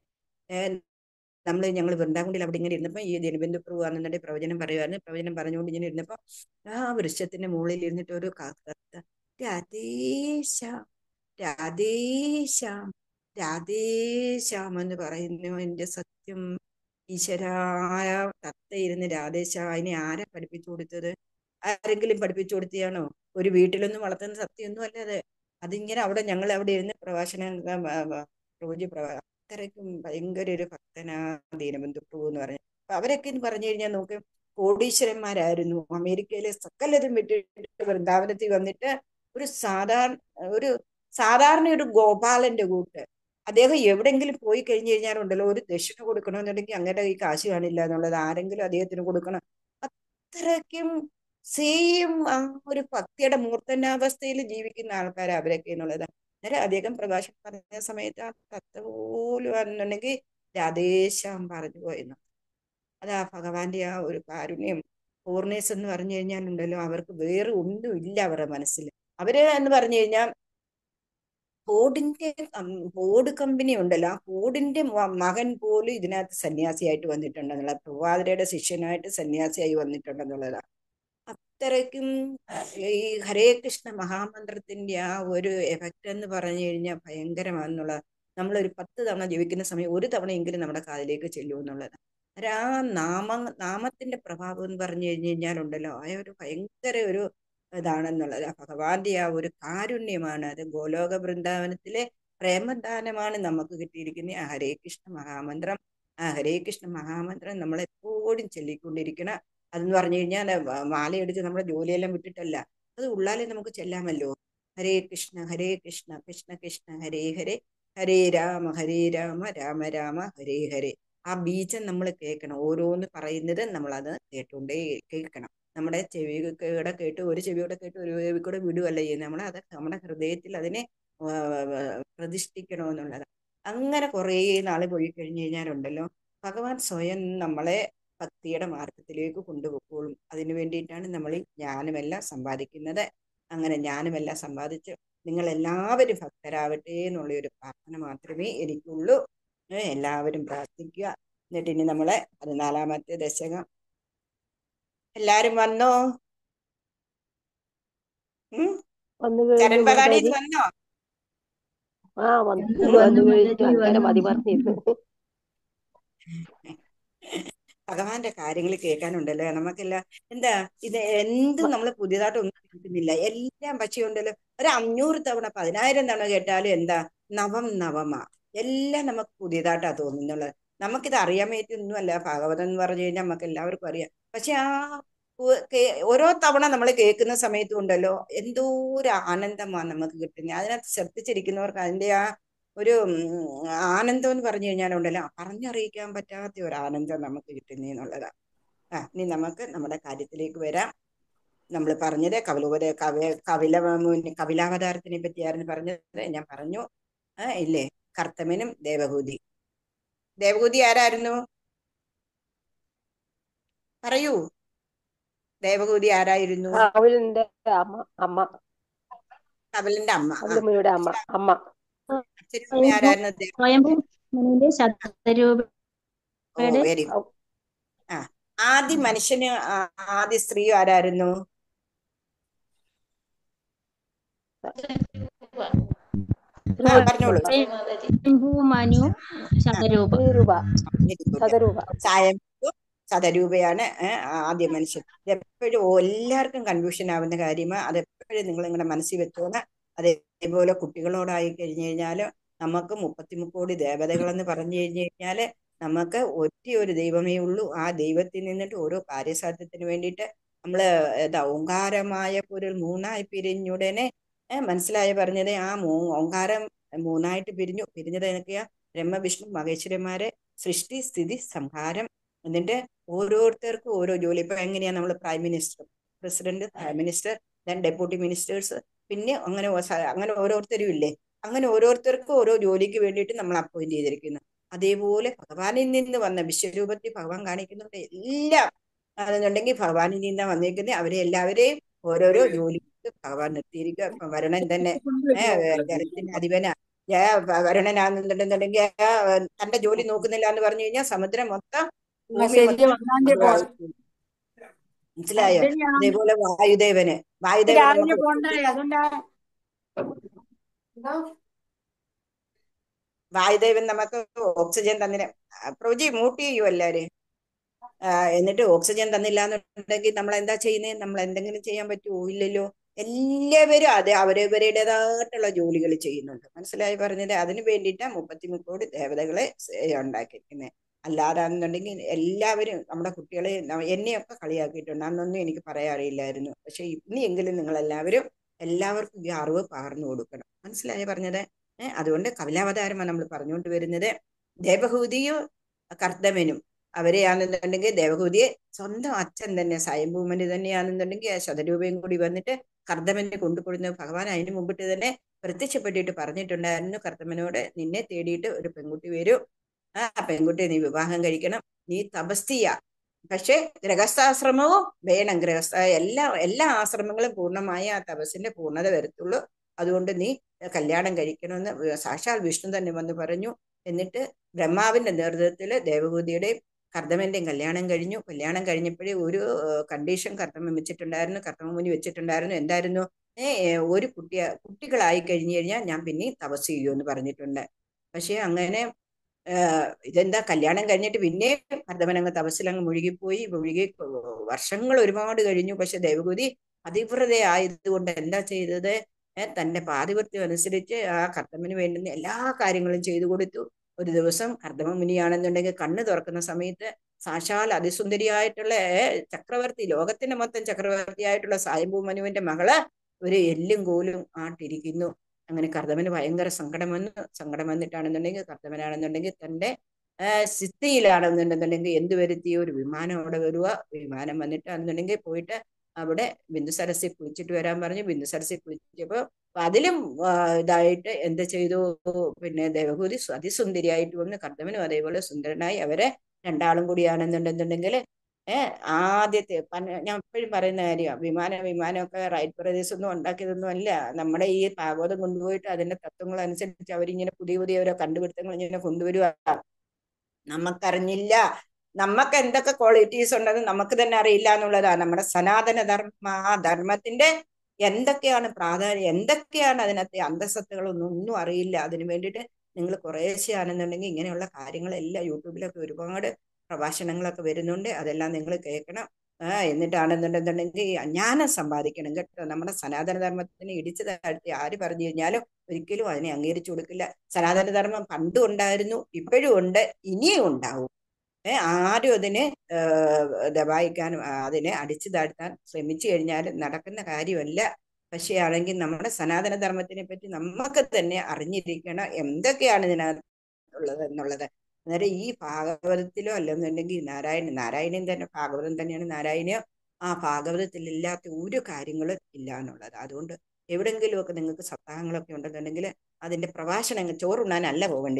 ഞങ്ങൾ വൃന്ദാകുണ്ടിൽ അവിടെ ഇങ്ങനെ ഇരുന്നപ്പോൾ ഈ ദീനബന്ധു പ്രഭു എന്നുണ്ടെങ്കിൽ പ്രവചനം പറയുമായിരുന്നു. പ്രവചനം പറഞ്ഞുകൊണ്ട് ഇങ്ങനെ ഇരുന്നപ്പോ ആ വൃക്ഷത്തിന്റെ മുകളിൽ ഇരുന്നിട്ട് ഒരു രാധേശ്യാം രാധേശ്യാം രാധേശ്യാം എന്ന് പറയുന്നു. എന്റെ സത്യം ഈശ്വരായ തത്ത ഇരുന്ന് രാധേശ്യാം. അതിനെ ആരാ പഠിപ്പിച്ചു കൊടുത്തത്? ആരെങ്കിലും പഠിപ്പിച്ചു കൊടുത്തിയാണോ? ഒരു വീട്ടിലൊന്നും വളർത്തുന്ന സത്യമൊന്നും അല്ല അത്. അതിങ്ങനെ അവിടെ ഞങ്ങൾ അവിടെ ഇരുന്ന് പ്രഭാഷണം പ്രഭുജി അത്രയ്ക്കും ഭയങ്കര ഒരു ഭക്തനാ ദീനബന്ധു പ്രഭു എന്ന് പറഞ്ഞു. അപ്പൊ അവരൊക്കെ എന്ന് പറഞ്ഞു കഴിഞ്ഞാൽ നമുക്ക് കോടീശ്വരന്മാരായിരുന്നു. അമേരിക്കയിലെ സകലതും വിട്ടിട്ട് വൃന്ദാവനത്തിൽ വന്നിട്ട് ഒരു സാധാരണ ഒരു ഗോപാലന്റെ കൂട്ട്. അദ്ദേഹം എവിടെങ്കിലും പോയി കഴിഞ്ഞു കഴിഞ്ഞാലുണ്ടല്ലോ ഒരു ദക്ഷിണ കൊടുക്കണമെന്നുണ്ടെങ്കിൽ അങ്ങനെ ഈ കാശ് കാണില്ല എന്നുള്ളത്, ആരെങ്കിലും അദ്ദേഹത്തിന് കൊടുക്കണം. അത്രയ്ക്കും സെയിം ആ ഒരു ഭക്തിയുടെ മൂർധന്യാവസ്ഥയിൽ ജീവിക്കുന്ന ആൾക്കാർ അവരൊക്കെ എന്നുള്ളത്. അന്നേരം അദ്ദേഹം പ്രഭാഷണം പറഞ്ഞ സമയത്ത് ആ തത്ത പോലും എന്നുണ്ടെങ്കിൽ രാധേശ്യാം പറഞ്ഞു പോയിരുന്നു. അതാ ഭഗവാന്റെ ആ ഒരു കാരുണ്യം. പൂർണ്ണേസ് എന്ന് പറഞ്ഞു കഴിഞ്ഞാലുണ്ടല്ലോ അവർക്ക് വേറെ ഒന്നും ഇല്ല അവരുടെ മനസ്സിൽ. അവര് എന്ന് പറഞ്ഞു കഴിഞ്ഞാൽ ഫോർഡ് കമ്പനി ഉണ്ടല്ലോ, ആ ഫോർഡിന്റെ മകൻ പോലും ഇതിനകത്ത് സന്യാസിയായിട്ട് വന്നിട്ടുണ്ടെന്നുള്ള, പ്രഭാതരയുടെ ശിഷ്യനായിട്ട് സന്യാസിയായി വന്നിട്ടുണ്ടെന്നുള്ളതാണ്. അത്രയ്ക്കും ഈ ഹരേ കൃഷ്ണ മഹാമന്ത്രത്തിന്റെ ആ ഒരു എഫക്റ്റ് എന്ന് പറഞ്ഞു കഴിഞ്ഞാൽ ഭയങ്കരമാണെന്നുള്ള. നമ്മളൊരു 10 തവണ ജപിക്കുന്ന സമയം ഒരു തവണയെങ്കിലും നമ്മുടെ കാതിലേക്ക് ചെല്ലും എന്നുള്ളത്. ആ നാമത്തിന്റെ പ്രഭാവം എന്ന് പറഞ്ഞു കഴിഞ്ഞു കഴിഞ്ഞാലുണ്ടല്ലോ ആ ഒരു ഭയങ്കര ഒരു ഇതാണെന്നുള്ളത്. ഭഗവാന്റെ ആ ഒരു കാരുണ്യമാണ് അത്. ഗോലോക വൃന്ദാവനത്തിലെ പ്രേമദാനമാണ് നമുക്ക് കിട്ടിയിരിക്കുന്ന ആ ഹരേ കൃഷ്ണ മഹാമന്ത്രം. ആ ഹരേ കൃഷ്ണ മഹാമന്ത്രം നമ്മളെപ്പോഴും ചൊല്ലിക്കൊണ്ടിരിക്കണം. അതെന്ന് പറഞ്ഞു കഴിഞ്ഞാൽ മാലയെടുത്ത് നമ്മുടെ ജോലിയെല്ലാം വിട്ടിട്ടല്ല, അത് ഉള്ളാലെ നമുക്ക് ചെല്ലാമല്ലോ. ഹരേ കൃഷ്ണ കൃഷ്ണ കൃഷ്ണ ഹരേ ഹരേ, ഹരേ രാമ രാമ രാമ ഹരേ ഹരേ. ആ ബീജം നമ്മൾ കേൾക്കണം. ഓരോന്ന് പറയുന്നത് നമ്മളത് കേൾക്കണം. നമ്മുടെ ചെവിയുടെ കേട്ട് ഒരു ചെവിയോടെ കേട്ട് ഒരു ചെവി കൂടെ വിടുവല്ല ചെയ്യുന്നത്. നമ്മളത് നമ്മുടെ ഹൃദയത്തിൽ അതിനെ പ്രതിഷ്ഠിക്കണമെന്നുള്ളത്. അങ്ങനെ കുറേ നാൾ പോയി കഴിഞ്ഞു കഴിഞ്ഞാലുണ്ടല്ലോ ഭഗവാൻ സ്വയം നമ്മളെ ഭക്തിയുടെ മാർഗത്തിലേക്ക് കൊണ്ടുപോയിക്കോളും. അതിനു വേണ്ടിയിട്ടാണ് നമ്മൾ ഈ ജ്ഞാനമെല്ലാം സമ്പാദിക്കുന്നത്. അങ്ങനെ ജ്ഞാനമെല്ലാം സമ്പാദിച്ച് നിങ്ങൾ എല്ലാവരും ഭക്തരാവട്ടെ എന്നുള്ള ഒരു പ്രാർത്ഥന മാത്രമേ എനിക്കുള്ളൂ. എല്ലാവരും പ്രാർത്ഥിക്കുക. എന്നിട്ട് ഇനി നമ്മളെ 14ാമത്തെ ദശകം എല്ലാരും വന്നോ? വന്നു ചരൺ കഴിഞ്ഞു ബദാനീസ് മാതാജി. വന്നോ? വന്നു കഴിഞ്ഞു. അങ്ങനെ മതി പറഞ്ഞിരുന്നു. ഭഗവാന്റെ കാര്യങ്ങൾ കേൾക്കാനുണ്ടല്ലോ നമുക്കെല്ലാം. എന്താ ഇത് എന്തും നമ്മൾ പുതിയതായിട്ട് ഒന്നും കേൾക്കുന്നില്ല. എല്ലാം പക്ഷേ ഉണ്ടല്ലോ ഒരു 500 തവണ 10,000 തവണ കേട്ടാലും എന്താ നവമാ. എല്ലാം നമുക്ക് പുതിയതായിട്ടാ തോന്നുന്നുള്ളത്. നമുക്കിത് അറിയാൻ വേണ്ടിയൊന്നുമല്ല. ഭാഗവതം എന്ന് പറഞ്ഞു കഴിഞ്ഞാൽ നമുക്ക് എല്ലാവർക്കും അറിയാം. പക്ഷെ ആ ഓരോ തവണ നമ്മൾ കേൾക്കുന്ന സമയത്തും ഉണ്ടല്ലോ എന്തോ ഒരു ആനന്ദമാണ് നമുക്ക് കിട്ടുന്നത്. അതിനകത്ത് ശ്രദ്ധിച്ചിരിക്കുന്നവർക്ക് അതിന്റെ ആ ഒരു ആനന്ദം എന്ന് പറഞ്ഞു കഴിഞ്ഞാലുണ്ടല്ലോ പറഞ്ഞറിയിക്കാൻ പറ്റാത്ത ഒരു ആനന്ദം നമുക്ക് കിട്ടുന്നതെന്നുള്ളതാണ്. ഇനി നമുക്ക് നമ്മുടെ കാര്യത്തിലേക്ക് വരാം. നമ്മൾ പറഞ്ഞത് കപിലാവതാരത്തിനെ പറ്റിയായിരുന്നു പറഞ്ഞത്. ഞാൻ പറഞ്ഞു ഇല്ലേ, കർത്തമനും ദേവഹൂതി. ദേവഹൂതി ആരായിരുന്നു? പറയൂ, ദേവഹൂതി ആരായിരുന്നു? അവളിന്റെ അമ്മ അമ്മ കപിലന്റെ അമ്മ. അവളുമ്മയുടെ അമ്മ അമ്മ അച്ഛനും അമ്മ ആരായിരുന്നു? സ്വയംഭൂ മനുവിന്റെ ഓ, ശതരൂപയുടെ വെരി ഗുഡ്. ആ, ആദ്യ മനുഷ്യന് ആദ്യ സ്ത്രീ ആരായിരുന്നു? പറഞ്ഞോളൂ. സ്വയംഭൂ മനു ശതരൂപ. ശതരൂപ സായംഭൂ ശതരൂപയാണ് ആദ്യ മനുഷ്യൻ. ഇതെപ്പോഴും എല്ലാവർക്കും കൺഫ്യൂഷൻ ആവുന്ന കാര്യമാണ്. അതെപ്പോഴും നിങ്ങൾ നിങ്ങളുടെ മനസ്സിൽ വെച്ചോന്ന്. അതേപോലെ കുട്ടികളോടായി കഴിഞ്ഞു കഴിഞ്ഞാൽ നമുക്ക് 33 കോടി ദേവതകളെന്ന് പറഞ്ഞു കഴിഞ്ഞു കഴിഞ്ഞാൽ നമുക്ക് ഒറ്റ ഒരു ദൈവമേ ഉള്ളൂ. ആ ദൈവത്തിൽ നിന്നിട്ട് ഓരോ കാര്യസാധ്യത്തിന് വേണ്ടിയിട്ട് നമ്മൾ ഓങ്കാരമായ പൊരുൾ മൂന്നായി പിരിഞ്ഞുടനെ മനസ്സിലായി പറഞ്ഞത്. ആ ഓങ്കാരം മൂന്നായിട്ട് പിരിഞ്ഞത് എന്നൊക്കെയാ ബ്രഹ്മ വിഷ്ണു മഹേശ്വരന്മാരെ സൃഷ്ടി സ്ഥിതി സംഹാരം. എന്നിട്ട് ഓരോരുത്തർക്കും ഓരോ ജോലി. ഇപ്പൊ എങ്ങനെയാ നമ്മൾ prime minister, president, prime minister, then deputy ministers, പിന്നെ അങ്ങനെ ഓരോരുത്തരും ഇല്ലേ? അങ്ങനെ ഓരോരുത്തർക്കും ഓരോ ജോലിക്ക് വേണ്ടിയിട്ട് നമ്മൾ അപ്പോയിന്റ് ചെയ്തിരിക്കുന്നു. അതേപോലെ ഭഗവാനിൽ നിന്ന് വന്ന വിശ്വരൂപത്തിൽ ഭഗവാൻ കാണിക്കുന്നുണ്ട് എല്ലാം. അതെന്നുണ്ടെങ്കിൽ ഭഗവാനിൽ നിന്നാണ് വന്നിരിക്കുന്നത്. അവരെ എല്ലാവരെയും ഓരോരോ ജോലിക്ക് ഭഗവാൻ നിർത്തിയിരിക്കുക. ഇപ്പൊ വരുണൻ തന്നെ ജലത്തിന്റെ അധിപനാ. വരുണനാണെന്നുണ്ടെന്നുണ്ടെങ്കിൽ തന്റെ ജോലി നോക്കുന്നില്ല എന്ന് പറഞ്ഞു കഴിഞ്ഞാൽ സമുദ്രം മൊത്തം ഭൂമി മൊത്തം മനസ്സിലായോ? അതേപോലെ വായുദേവന് വായുദേവൻ നമുക്ക് ഓക്സിജൻ തന്നില്ല. പ്രഭുജി മ്യൂട്ട് ചെയ്യൂ എല്ലാരും. എന്നിട്ട് ഓക്സിജൻ തന്നില്ല എന്നുണ്ടെങ്കിൽ നമ്മൾ എന്താ ചെയ്യുന്നത്? നമ്മൾ എന്തെങ്കിലും ചെയ്യാൻ പറ്റുമോ? ഇല്ലല്ലോ. എല്ലാവരും അവരവരുടേതായിട്ടുള്ള ജോലികൾ ചെയ്യുന്നുണ്ട്. മനസ്സിലായി പറഞ്ഞത്? അതിന് വേണ്ടിയിട്ട് 33 കോടി ദേവതകളെ ഉണ്ടാക്കിയിരിക്കുന്നത്. അല്ലാതാണെന്നുണ്ടെങ്കിൽ എല്ലാവരും നമ്മുടെ കുട്ടികളെ എന്നെയൊക്കെ കളിയാക്കിയിട്ടുണ്ട്. അന്നൊന്നും എനിക്ക് പറയാൻ അറിയില്ലായിരുന്നു. പക്ഷെ ഇനിയെങ്കിലും നിങ്ങൾ എല്ലാവർക്കും ഈ അറിവ് പകർന്നു കൊടുക്കണം. മനസ്സിലായി പറഞ്ഞത്? അതുകൊണ്ട് കപിലാവതാരമാണ് നമ്മൾ പറഞ്ഞുകൊണ്ട് വരുന്നത്. ദേവഹൂതിയും കർദമനും അവരെയാണെന്നുണ്ടെങ്കിൽ ദേവഹൂതിയെ സ്വന്തം അച്ഛൻ തന്നെ സ്വയംഭൂമന് തന്നെയാണെന്നുണ്ടെങ്കിൽ ശതരൂപയും കൂടി വന്നിട്ട് കർദമനെ കൊണ്ടുകൊടുന്ന ഭഗവാൻ അതിന് മുമ്പിട്ട് തന്നെ പ്രത്യക്ഷപ്പെട്ടിട്ട് പറഞ്ഞിട്ടുണ്ടായിരുന്നു കർദമനോട്, നിന്നെ തേടിയിട്ട് ഒരു പെൺകുട്ടി വരും. ആ പെൺകുട്ടിയെ നീ വിവാഹം കഴിക്കണം, നീ തപസ് ചെയ്യാ. പക്ഷെ ഗൃഹസ്ഥാശ്രമവും വേണം. എല്ലാ ആശ്രമങ്ങളും പൂർണ്ണമായ ആ തപസ്സിന്റെ പൂർണ്ണത വരത്തുള്ളൂ. അതുകൊണ്ട് നീ കല്യാണം കഴിക്കണമെന്ന് സാക്ഷാൽ വിഷ്ണു തന്നെ വന്ന് പറഞ്ഞു. എന്നിട്ട് ബ്രഹ്മാവിന്റെ നേതൃത്വത്തിൽ ദേവഹൂതിയുടെയും കർദമന്റെയും കല്യാണം കഴിഞ്ഞു. കല്യാണം കഴിഞ്ഞപ്പോഴേ ഒരു കണ്ടീഷൻ കർദമൻ വെച്ചിട്ടുണ്ടായിരുന്നു, കർദമമുനി വെച്ചിട്ടുണ്ടായിരുന്നു. എന്തായിരുന്നു? ഒരു കുട്ടികളായി കഴിഞ്ഞു കഴിഞ്ഞാൽ ഞാൻ പിന്നെ തപസ് ചെയ്യുമെന്ന് പറഞ്ഞിട്ടുണ്ട്. പക്ഷെ അങ്ങനെ ഇതെന്താ, കല്യാണം കഴിഞ്ഞിട്ട് പിന്നെ കർദമൻ അങ്ങ് തപസ്സിലങ്ങ് മുഴുകി വർഷങ്ങൾ ഒരുപാട് കഴിഞ്ഞു. പക്ഷെ ദേവഹൂതി അതിവ്രതയായതുകൊണ്ട് എന്താ ചെയ്തത്? തന്റെ പാതിവൃത്യം അനുസരിച്ച് ആ കർദമന് വേണ്ടുന്ന എല്ലാ കാര്യങ്ങളും ചെയ്തു കൊടുത്തു. ഒരു ദിവസം കർദമ മുനിയാണെന്നുണ്ടെങ്കിൽ കണ്ണ് തുറക്കുന്ന സമയത്ത് സാക്ഷാൽ അതിസുന്ദരിയായിട്ടുള്ള ചക്രവർത്തി, ലോകത്തിന്റെ മൊത്തം ചക്രവർത്തിയായിട്ടുള്ള സ്വയംഭൂ മനുവിന്റെ മകള് ഒരു എല്ലും കോലും ആട്ടിരിക്കുന്നു. അങ്ങനെ കർദമന് ഭയങ്കര സങ്കടം വന്നിട്ടാണെന്നുണ്ടെങ്കിൽ കർദമനാണെന്നുണ്ടെങ്കിൽ തന്റെ സിദ്ധിയിലാണെന്നുണ്ടെന്നുണ്ടെങ്കിൽ എന്ത് വരുത്തി? ഒരു വിമാനം അവിടെ വരിക. വിമാനം വന്നിട്ട് ആണെന്നുണ്ടെങ്കിൽ പോയിട്ട് അവിടെ ബിന്ദു സരസിൽ കുളിച്ചിട്ട് വരാൻ പറഞ്ഞു. ബിന്ദു സരസിൽ കുളിച്ചപ്പോ അതിലും ഇതായിട്ട് എന്ത് ചെയ്തു? പിന്നെ ദേവഹൂതി അതിസുന്ദരിയായിട്ട് വന്ന് കർദമനും അതേപോലെ സുന്ദരനായി. അവരെ രണ്ടാളും കൂടിയാണെന്നുണ്ടെന്നുണ്ടെങ്കിൽ ആദ്യത്തെ ഞാൻ എപ്പോഴും പറയുന്ന കാര്യമാണ്, വിമാനമൊക്കെ റൈറ്റ് ബ്രദേഴ്സ് ഒന്നും ഉണ്ടാക്കിയതൊന്നും അല്ല. നമ്മുടെ ഈ ഭാഗവതം കൊണ്ടുപോയിട്ട് അതിന്റെ തത്വങ്ങൾ അനുസരിച്ച് അവരിങ്ങനെ പുതിയ ഓരോ കണ്ടുപിടുത്തങ്ങൾ ഇങ്ങനെ കൊണ്ടുവരിക. നമുക്കറിഞ്ഞില്ല, നമുക്ക് എന്തൊക്കെ ക്വാളിറ്റീസ് ഉണ്ടെന്ന് നമുക്ക് തന്നെ അറിയില്ല എന്നുള്ളതാണ്. നമ്മുടെ സനാതന ധർമ്മത്തിന്റെ എന്തൊക്കെയാണ് പ്രാധാന്യം, എന്തൊക്കെയാണ് അതിനകത്തെ അന്തസത്തകളൊന്നും അറിയില്ല. അതിനു വേണ്ടിയിട്ട് നിങ്ങൾ കുറേശ്ശെ ആണെന്നുണ്ടെങ്കിൽ ഇങ്ങനെയുള്ള കാര്യങ്ങളെല്ലാം യൂട്യൂബിലൊക്കെ ഒരുപാട് പ്രഭാഷണങ്ങളൊക്കെ വരുന്നുണ്ട്. അതെല്ലാം നിങ്ങൾ കേൾക്കണം. എന്നിട്ടാണെന്നുണ്ടെന്നുണ്ടെങ്കിൽ ജ്ഞാനം സമ്പാദിക്കണം കേട്ടോ. നമ്മുടെ സനാതനധർമ്മത്തിനെ ഇടിച്ചു താഴ്ത്തി ആര് പറഞ്ഞു കഴിഞ്ഞാലും ഒരിക്കലും അതിനെ അംഗീകരിച്ചു കൊടുക്കില്ല. സനാതനധർമ്മം പണ്ടും ഉണ്ടായിരുന്നു, ഇപ്പോഴും ഉണ്ട്, ഇനിയും ഉണ്ടാവും. ആരും അതിനെ ദബായിക്കാനും അതിനെ അടിച്ചു താഴ്ത്താൻ ശ്രമിച്ചു കഴിഞ്ഞാൽ നടക്കുന്ന കാര്യമല്ല. പക്ഷേ ആണെങ്കിൽ നമ്മുടെ സനാതനധർമ്മത്തിനെ പറ്റി നമുക്ക് തന്നെ അറിഞ്ഞിരിക്കണം എന്തൊക്കെയാണ് ഇതിനകത്തുള്ളത് എന്നുള്ളത്. അന്നേരം ഈ ഭാഗവതത്തിലോ അല്ലെന്നുണ്ടെങ്കിൽ നാരായണൻ തന്നെ ഭാഗവതം തന്നെയാണ്. നാരായണയോ ആ ഭാഗവതത്തിലില്ലാത്ത ഒരു കാര്യങ്ങളും ഇല്ല എന്നുള്ളത്. അതുകൊണ്ട് എവിടെയെങ്കിലുമൊക്കെ നിങ്ങൾക്ക് സപ്താഹങ്ങളൊക്കെ ഉണ്ടെന്നുണ്ടെങ്കിൽ അതിന്റെ പ്രഭാഷണങ്ങൾ ചോറുണ്ണാനല്ല പോകേണ്ടത്.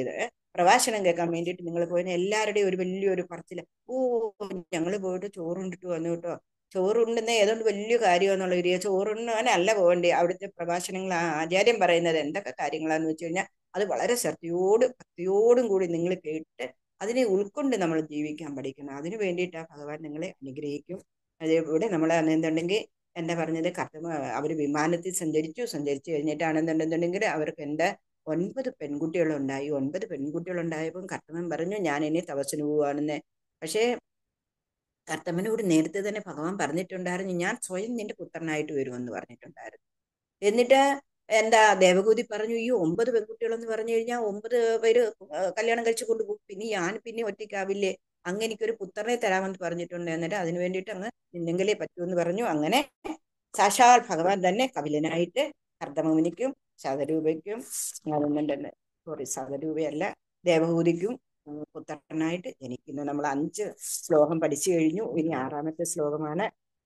പ്രഭാഷണം കേൾക്കാൻ വേണ്ടിയിട്ട് നിങ്ങൾ പോയിന്. എല്ലാവരുടെയും ഒരു വലിയൊരു പറച്ചില്, ഓ ഞങ്ങൾ പോയിട്ട് ചോറുണ്ടിട്ട് വന്നു കേട്ടോ, ചോറുണ്ടുന്ന ഏതുകൊണ്ട് വലിയ കാര്യമെന്നുള്ള ഒരു ചോറുണ്ണാനല്ല പോകണ്ടേ. അവിടുത്തെ പ്രഭാഷണങ്ങൾ ആ ആചാര്യം പറയുന്നത് എന്തൊക്കെ കാര്യങ്ങളാന്ന് വെച്ച് കഴിഞ്ഞാൽ അത് വളരെ ഭക്തിയോടും കൂടി നിങ്ങൾ കേട്ട് അതിനെ ഉൾക്കൊണ്ട് നമ്മൾ ജീവിക്കാൻ പഠിക്കണം. അതിനു വേണ്ടിയിട്ട് ഭഗവാൻ നിങ്ങളെ അനുഗ്രഹിക്കും. അതേപോലെ നമ്മൾ എന്തുണ്ടെങ്കിൽ എന്താ പറഞ്ഞത്, അവർ വിമാനത്തിൽ സഞ്ചരിച്ചു കഴിഞ്ഞിട്ടാണെന്നുണ്ടെന്നുണ്ടെങ്കിൽ അവർക്ക് എന്താ 9 പെൺകുട്ടികളുണ്ടായി. 9 പെൺകുട്ടികളുണ്ടായപ്പം കർത്തമ്മൻ പറഞ്ഞു ഞാൻ ഇനി തപസ്സിന് പോവാണെന്ന്. പക്ഷേ കർത്തമ്മനോട് നേരത്തെ തന്നെ ഭഗവാൻ പറഞ്ഞിട്ടുണ്ടായിരുന്നു, ഞാൻ സ്വയം നിന്റെ പുത്രനായിട്ട് വരുമെന്ന് പറഞ്ഞിട്ടുണ്ടായിരുന്നു. എന്നിട്ട് എന്താ ദേവകൂതി പറഞ്ഞു, ഈ 9 പെൺകുട്ടികളെന്ന് പറഞ്ഞു കഴിഞ്ഞാൽ 9 പേര് കല്യാണം കഴിച്ചു കൊണ്ടുപോകും, പിന്നെ ഒറ്റയ്ക്കാവില്ലേ, അങ്ങ് എനിക്കൊരു പുത്രനെ തരാമെന്ന് പറഞ്ഞിട്ടുണ്ട്. എന്നിട്ട് അതിന് വേണ്ടിയിട്ട് അങ്ങ് നിന്നെങ്കിലേ പറ്റൂന്ന് പറഞ്ഞു. അങ്ങനെ സാക്ഷാൽ ഭഗവാൻ തന്നെ കപിലനായിട്ട് കർദമമുനിക്കും ശതരൂപയ്ക്കും ശതരൂപയല്ല ദേവഹൂതിക്കും പുത്രനായിട്ട് ജനിക്കുന്നു. നമ്മൾ 5 ശ്ലോകം പഠിച്ചു കഴിഞ്ഞു. ഇനി 6ാമത്തെ ശ്ലോകമാണ്.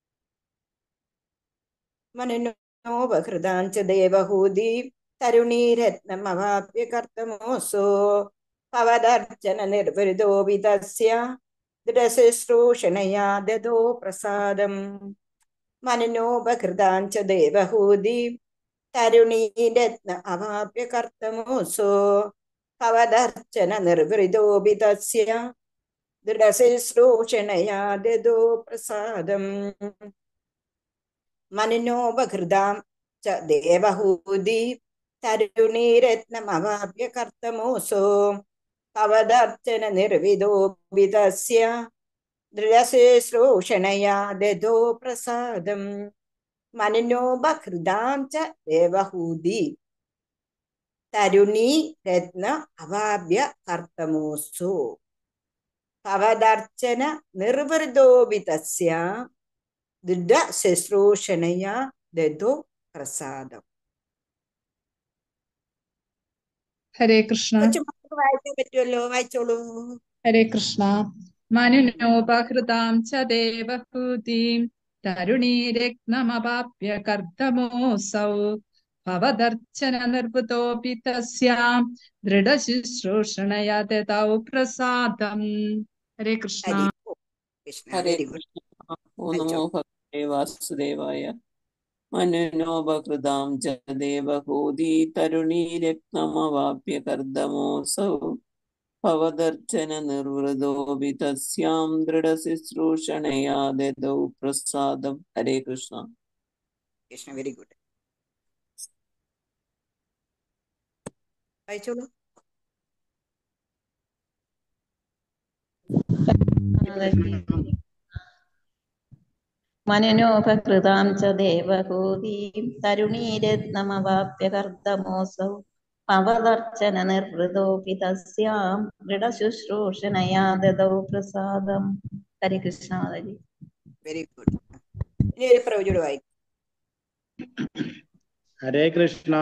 മനോപഹൃതാഞ്ച ദേവഹൂതി തരുണീരത്നമവാപ്യ കർത്തമോസോ ഭവദർച്ചന നിർവൃതോപി തസ്യ ദൃശുശ്രൂഷണയാ ദദോ പ്രസാദം. മനോപഹൃതാഞ്ച ദേവഹൂതി തരുണീരത്ന അവാപ്യ കർത്തമോസോ ഭവദർച്ചന നിർവൃതോപി തസ്യ ദൃഢശുശ്രൂഷണയാ ദദോ പ്രസാദം. മനോപഹൃതാം ച ദേവഹൂതി തരുണീരത്നമവാപ്യ കർത്തമോസോ ഭവദർച്ചന നിർവിദോപി തസ്യ ദൃഢശുശ്രൂഷണയാ ദദോ പ്രസാദം. മനോപഹൃതാം ച ദേവഹൂതി തരുണീ രത്ന അവാപ്യ കർത്തമോസോ ഭവദർച്ചന നിർവൃതോപി തസ്യ ദൃഢശുശ്രൂഷണയാ ദദോ പ്രസാദം. ഹരേ കൃഷ്ണ. കൊച്ചുമക്കൾക്ക് വായിക്കാൻ പറ്റുമല്ലോ, വായിച്ചോളൂ. ഹരേ കൃഷ്ണ. മനുനോപഹൃതാം ച ദേവഹൂതിം തരുണീരത്നമവാപ്യ കർദമോസൗ ഭവദർച്ചന നിർവൃതോപി തസ്യാം ദൃഢശുശ്രൂഷണയാ ദദൗ പ്രസാദം. ഹരേ കൃഷ്ണ. ഹരി കൃഷ്ണ. Hare very good. കൃഷ്ണ. ഓ നമോ ഭഗവതേ വാസുദേവായ. മനോപഹൃതാം ച ദേവഹൂതി തരുണീരത്നമവാപ്യ കർദമോസൗ ഭവദർച്ചന നിർവൃതോപി തസ്യാം ദൃഢശുശ്രൂഷണയാ ദദൗ പ്രസാദം. ഹരേ കൃഷ്ണ. കൃഷ്ണ. Very good. വായിച്ചോളൂ. മനോപഹൃതാം ച ദേവഹൂതിം തരുണീരത്നമവാപ്യ കർദമോസൗ ഭവദർച്ചന നിർവൃതോപി തസ്യാം ദൃഢശുശ്രൂഷണയാ ദദൗ പ്രസാദം. ഹരേ കൃഷ്ണ. Very good. ഇനി ഒരു പ്രവചനം വായിക്കും. ഹരേ കൃഷ്ണ.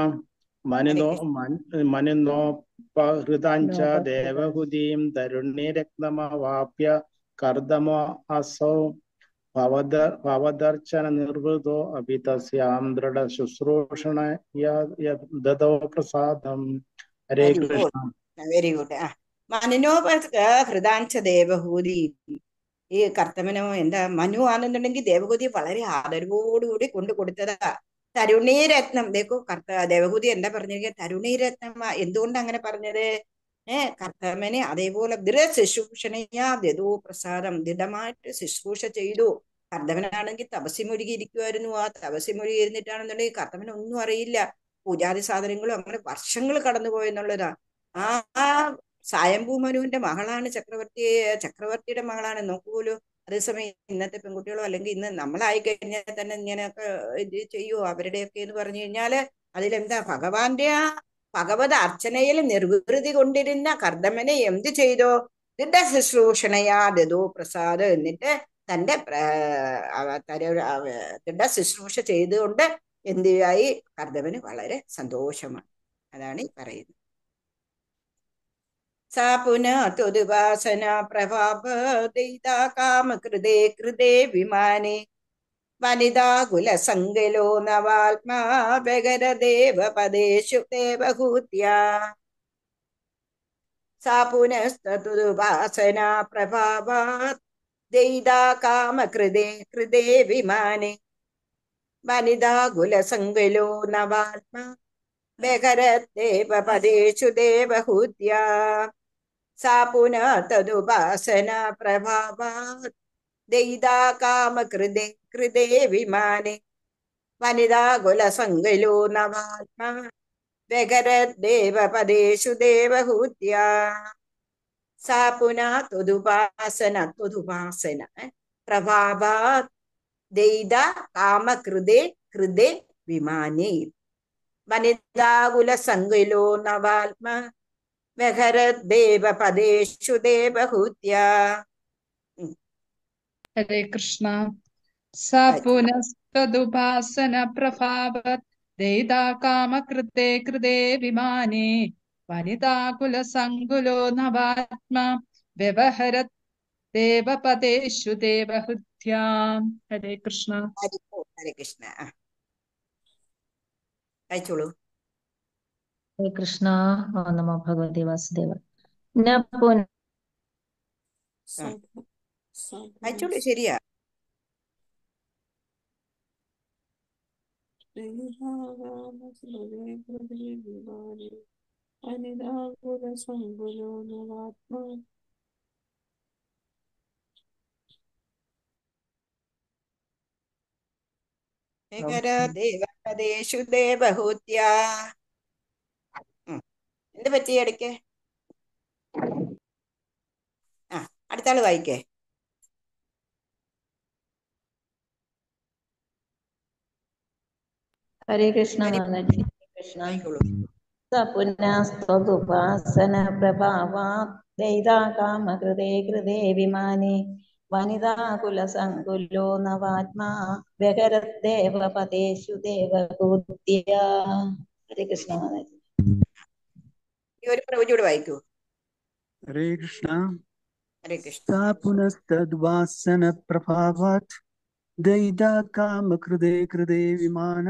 മനോപഹൃതാഞ്ച ദേവഹുതിം തരുണീരത്നമവാപ്യ കർദമോ അസൗ ഭവദർച്ചന നിർവൃതോ അപി തസ്യാം ദൃഢശുശ്രൂഷണയാ ദദോ പ്രസാദം. ഹരേ കൃഷ്ണ. Very good. മനോപഹൃതാഞ്ച ദേവഹൂതി. ഈ കർത്തമനോ എന്താ മനു ആണെന്നുണ്ടെങ്കിൽ ദേവഹൂതി വളരെ ആദരവോടുകൂടി കൊണ്ടു കൊടുത്തതാ. തരുണീരത്നം ദേക്കോ ദേവഹൂതി എന്താ പറഞ്ഞിരിക്കുക, തരുണീരത്നം. എന്തുകൊണ്ട് അങ്ങനെ പറഞ്ഞത്? കർത്തമനെ അതേപോലെ ദൃഢശുശ്രൂഷണയാ ദദോ പ്രസാദം. ദൃഢമായിട്ട് ശുശ്രൂഷ ചെയ്തു. കർത്തവനാണെങ്കിൽ തപസ്സി മുഴുകിയിരിക്കുമായിരുന്നു. ആ തപസ്സി മുഴുകി ഇരുന്നിട്ടാണെന്നുണ്ടെങ്കിൽ കർത്തവന് ഒന്നും അറിയില്ല. പൂജാതി സാധനങ്ങളും അങ്ങനെ വർഷങ്ങൾ കടന്നുപോയെന്നുള്ളതാ. ആ സായംഭൂ മനുവിന്റെ മകളാണ് ചക്രവർത്തിയുടെ മകളാണ്. നോക്കൂലോ. അതേസമയം ഇന്നത്തെ പെൺകുട്ടികളോ അല്ലെങ്കിൽ ഇന്ന് നമ്മളായി കഴിഞ്ഞാൽ തന്നെ ഇങ്ങനെയൊക്കെ ഇത് ചെയ്യുമോ അവരുടെയൊക്കെ എന്ന് പറഞ്ഞു കഴിഞ്ഞാല് അതിലെന്താ ഭഗവാന്റെ ആ ഭഗവത് അർച്ചനയിൽ നിർവൃതി കൊണ്ടിരുന്ന കർദമനെ എന്ത് ചെയ്തോ? ദൃഢശുശ്രൂഷണയാ ദദോ പ്രസാദ്. എന്നിട്ട് തന്റെ ദൃഢശുശ്രൂഷ ചെയ്തുകൊണ്ട് എന്തിയായി കർദമന് വളരെ സന്തോഷമാണ്. അതാണ് ഈ പറയുന്നത്. സാ പുനഃതുവാസന പ്രഭാപദയിതാ കാമകൃതേ കൃതേ വിമാനേ വനിതാകുലസങ്കലോ നവാത്മാ ബഗരദേവ പദേഷു ദേവഹൂത്യാ सा पुनस्तदुपासना प्रभावात् दयिता कामकृते कृते विमाने वनिता कुलसङ्कुलो नवात्मा बेकरद्देव पदेषु देवहूत्या सा पुनः तदुपासना प्रभावात् दयिता कामकृते कृते विमाने वनिता कुलसङ्कुलो नवात्मा बेकरद्देव पदेषु देवहूत्या सा पुनः त्वदुपासना प्रभावात् दयिता कामकृते कृते विमाने वनिताकुलसङ्कुलो नवात्मा बेकरद्देव पदेषु देवहूत्या. ഹരേ കൃഷ്ണ. സ പുനസ്തദുപാസന പ്രഭാവത് ദയിതാ കാമകൃത്തെ കൃതേ വിമാനേ വനിതാകുലസങ്കുലോ നവാത്മാ വ്യവഹരത് ദേവപദേഷു ദേവഹൃത്യാം. ഹരേ കൃഷ്ണ. ഹരേ കൃഷ്ണ. അയച്ചോളൂ. ഹരേ കൃഷ്ണ. ഓം നമോ ഭഗവതി വാസുദേവ. ന പുന അയച്ചോളൂ, ശരിയാ. ദേവപദേഷു ദേവഹൂത്യാ. എന്ത് പറ്റി ഇടയ്ക്ക്? അടുത്ത ആള് വായിക്കേ. ഹരേ കൃഷ്ണ മാതാജി. കൃഷ്ണ. വായിക്കോളൂ. സ പുനസ്ത്വദുപാസന പ്രഭാവാത് ദയിതാ കാമകൃതേ കൃതേ വിമാനേ വനിതാകുലസങ്കുലോ നവാത്മാ വ്യകരദ്ദേവ പദേഷു ദേവഹൂത്യാ. ഹരേ കൃഷ്ണ മാതാജി. ഈ ഒരു പ്രവചോട് വായിക്കൂ. ഹരേ കൃഷ്ണ. ഹരേ കൃഷ്ണ. സാ പുനസ്തദ്വാസന പ്രഭാവാത് ദയിതാ കാമകൃതേ കൃതേ വിമാന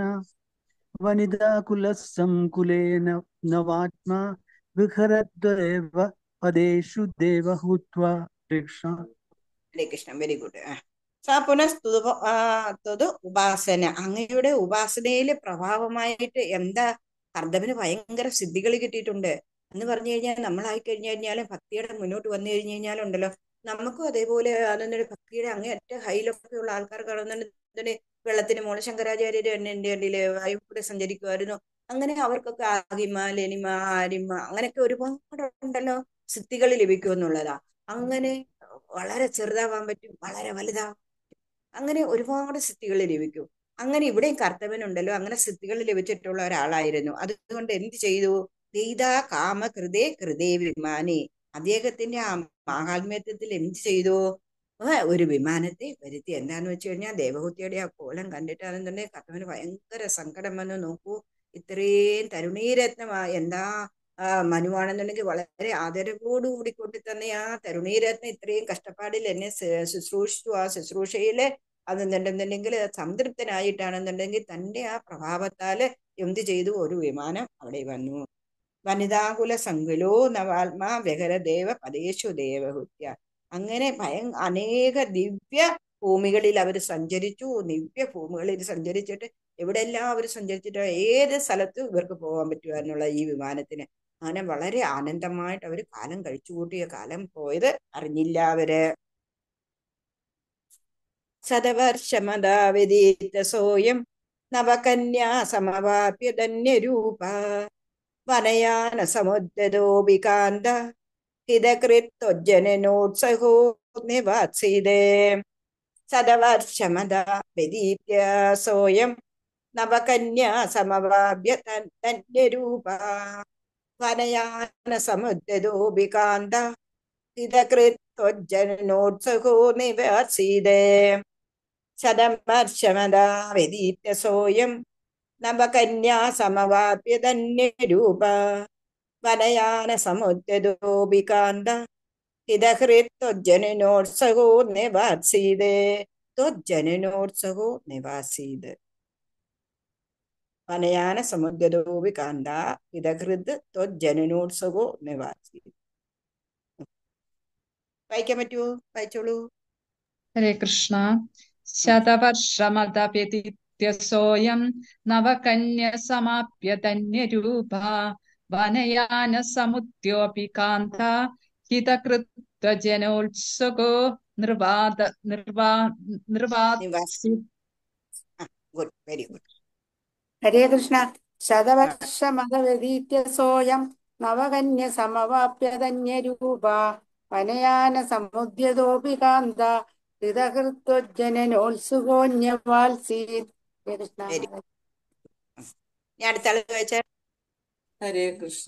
വനിതാകുലസംകുലേ നവാത്മാ വിഹരദ്ദേവ പദേഷു ദേവഹൂത്വാ. ഹരേ കൃഷ്ണ. ഹരേ കൃഷ്ണ. Very good. സാ പുനസ്തു ഉപാസന. അങ്ങയുടെ ഉപാസനയിലെ പ്രഭാവമായിട്ട് എന്താ? കർദവന് ഭയങ്കര സിദ്ധികൾ കിട്ടിയിട്ടുണ്ട് എന്ന് പറഞ്ഞു കഴിഞ്ഞാൽ, നമ്മളായി കഴിഞ്ഞു കഴിഞ്ഞാലും ഭക്തിയുടെ മുന്നോട്ട് വന്നു കഴിഞ്ഞു കഴിഞ്ഞാലുണ്ടല്ലോ, നമുക്കും അതേപോലെ അതൊന്നൊരു ഭക്തിയുടെ അങ്ങേയറ്റ ഹൈലൊക്കെ ഉള്ള ആൾക്കാർ കാണുന്നുണ്ട്. വെള്ളത്തിന് മോള് ശങ്കരാചാര്യര് തന്നെ എൻ്റെ ഇടയില് വായു കൂടെ സഞ്ചരിക്കുമായിരുന്നു. അങ്ങനെ അവർക്കൊക്കെ ആഹിമ ലെനിമ ആരിമ അങ്ങനെയൊക്കെ ഒരുപാട് ഉണ്ടല്ലോ സിദ്ധികൾ ലഭിക്കും എന്നുള്ളതാ. അങ്ങനെ വളരെ ചെറുതാവാൻ പറ്റും, വളരെ വലുതാവാൻ പറ്റും, അങ്ങനെ ഒരുപാട് സിദ്ധികൾ ലഭിക്കും. അങ്ങനെ ഇവിടെയും കർത്തവ്യനുണ്ടല്ലോ അങ്ങനെ സിദ്ധികൾ ലഭിച്ചിട്ടുള്ള ഒരാളായിരുന്നു. അതുകൊണ്ട് എന്ത് ചെയ്തു? ദൈതാ കാമ കൃതേ കൃതേ വിമാനെ. അദ്ദേഹത്തിന്റെ ആ മാഹാത്മ്യത്തിൽ എന്ത് ചെയ്തു? ഒരു വിമാനത്തെ വരുത്തി. എന്താന്ന് വെച്ച് കഴിഞ്ഞാൽ ദേവഹൂതിയുടെ ആ കോലം കണ്ടിട്ടാണെന്നുണ്ടെങ്കിൽ കർത്തവന് ഭയങ്കര സങ്കടം വന്നു. നോക്കൂ, ഇത്രയും തരുണീരത്നമാ എന്താ മനുവാണെന്നുണ്ടെങ്കിൽ വളരെ ആദരവോടുകൂടി കൊണ്ടു തന്നെ ആ തരുണീരത്നം ഇത്രയും കഷ്ടപ്പാടിൽ എന്നെ ശുശ്രൂഷിച്ചു. ആ ശുശ്രൂഷയില് അതെന്നുണ്ടെന്നുണ്ടെങ്കിൽ സംതൃപ്തനായിട്ടാണെന്നുണ്ടെങ്കിൽ തന്റെ ആ പ്രഭാവത്താല് എന്ത് ചെയ്തു? ഒരു വിമാനം അവിടെ വന്നു. വനിതാകുല സങ്കുലോ നവാത്മാ വ്യകരദേവ പദേഷു ദേവഹൂത്യ. അങ്ങനെ അനേക ദിവ്യ ഭൂമികളിൽ അവർ സഞ്ചരിച്ചു. ദിവ്യ ഭൂമികളിൽ സഞ്ചരിച്ചിട്ട് എവിടെയെല്ലാം അവർ സഞ്ചരിച്ചിട്ട് ഏത് സ്ഥലത്തും ഇവർക്ക് പോകാൻ പറ്റുവാനുള്ള ഈ വിമാനത്തിന്. അങ്ങനെ വളരെ ആനന്ദമായിട്ട് അവർ കാലം കഴിച്ചു കൂട്ടിയ. കാലം പോയത് അറിഞ്ഞില്ല അവര്. ശതവർഷമദാവിദീതസോയം നവകന്യാ സമവാപ്യ ധന്യരൂപ വനയാന സമുദ്രതോപികാന്ത ഹിതകൃത്വജനനോത്സഹോ നിവാത്സീതേ. ശതവർഷമദാ വ്യതീത്യ സോയം നവകന്യാ സമവാപ്യ ധന്യരൂപ വനയാന സമുദ്രതോപികാന്ത ഹിതകൃത്വജനനോത്സഹോ നിവാത്സീതേ. ശതവർഷമദാ വ്യതീത്യ സോയം നവകന്യാ സമവാപ്യ ധന്യരൂപ വനയാന സമുദ്രതോപികാന്ത ഹിതകൃത്വജനനോത്സഹോ നിവാത്സീതേ. ത്വജനനോത്സഹോ നിവാസീത്. വനയാന സമുദ്രതോപികാന്ത ഹിതകൃത് ത്വജനനോത്സഹോ നിവാസീത്. വായിക്കാൻ പറ്റുമോ? വായിച്ചോളൂ. ഹരേ കൃഷ്ണ. ശതവർഷമതപേതിത്യസോയം നവകന്യ സമാപ്യ ധന്യരൂപ വനയാന സമുദ്യോപി കാന്ത ഹിതകൃത്വജനോത്സുകോ നിർവാസി. Good, very good. Hare Krishna. ശതവർഷമതവതീത്യസോയം നവകന്യ സമവാപ്യതന്യരൂപ വനയാന സമുദ്യതോപി കാന്ത ഹൃതകൃത്വജനനോത്സുകോന്യവാത്സീത്. ഹരേ കൃഷ്ണ. Very good. ഞാൻ അടുത്ത ആള് വായിച്ച. ഹരേ കൃഷ്ണ.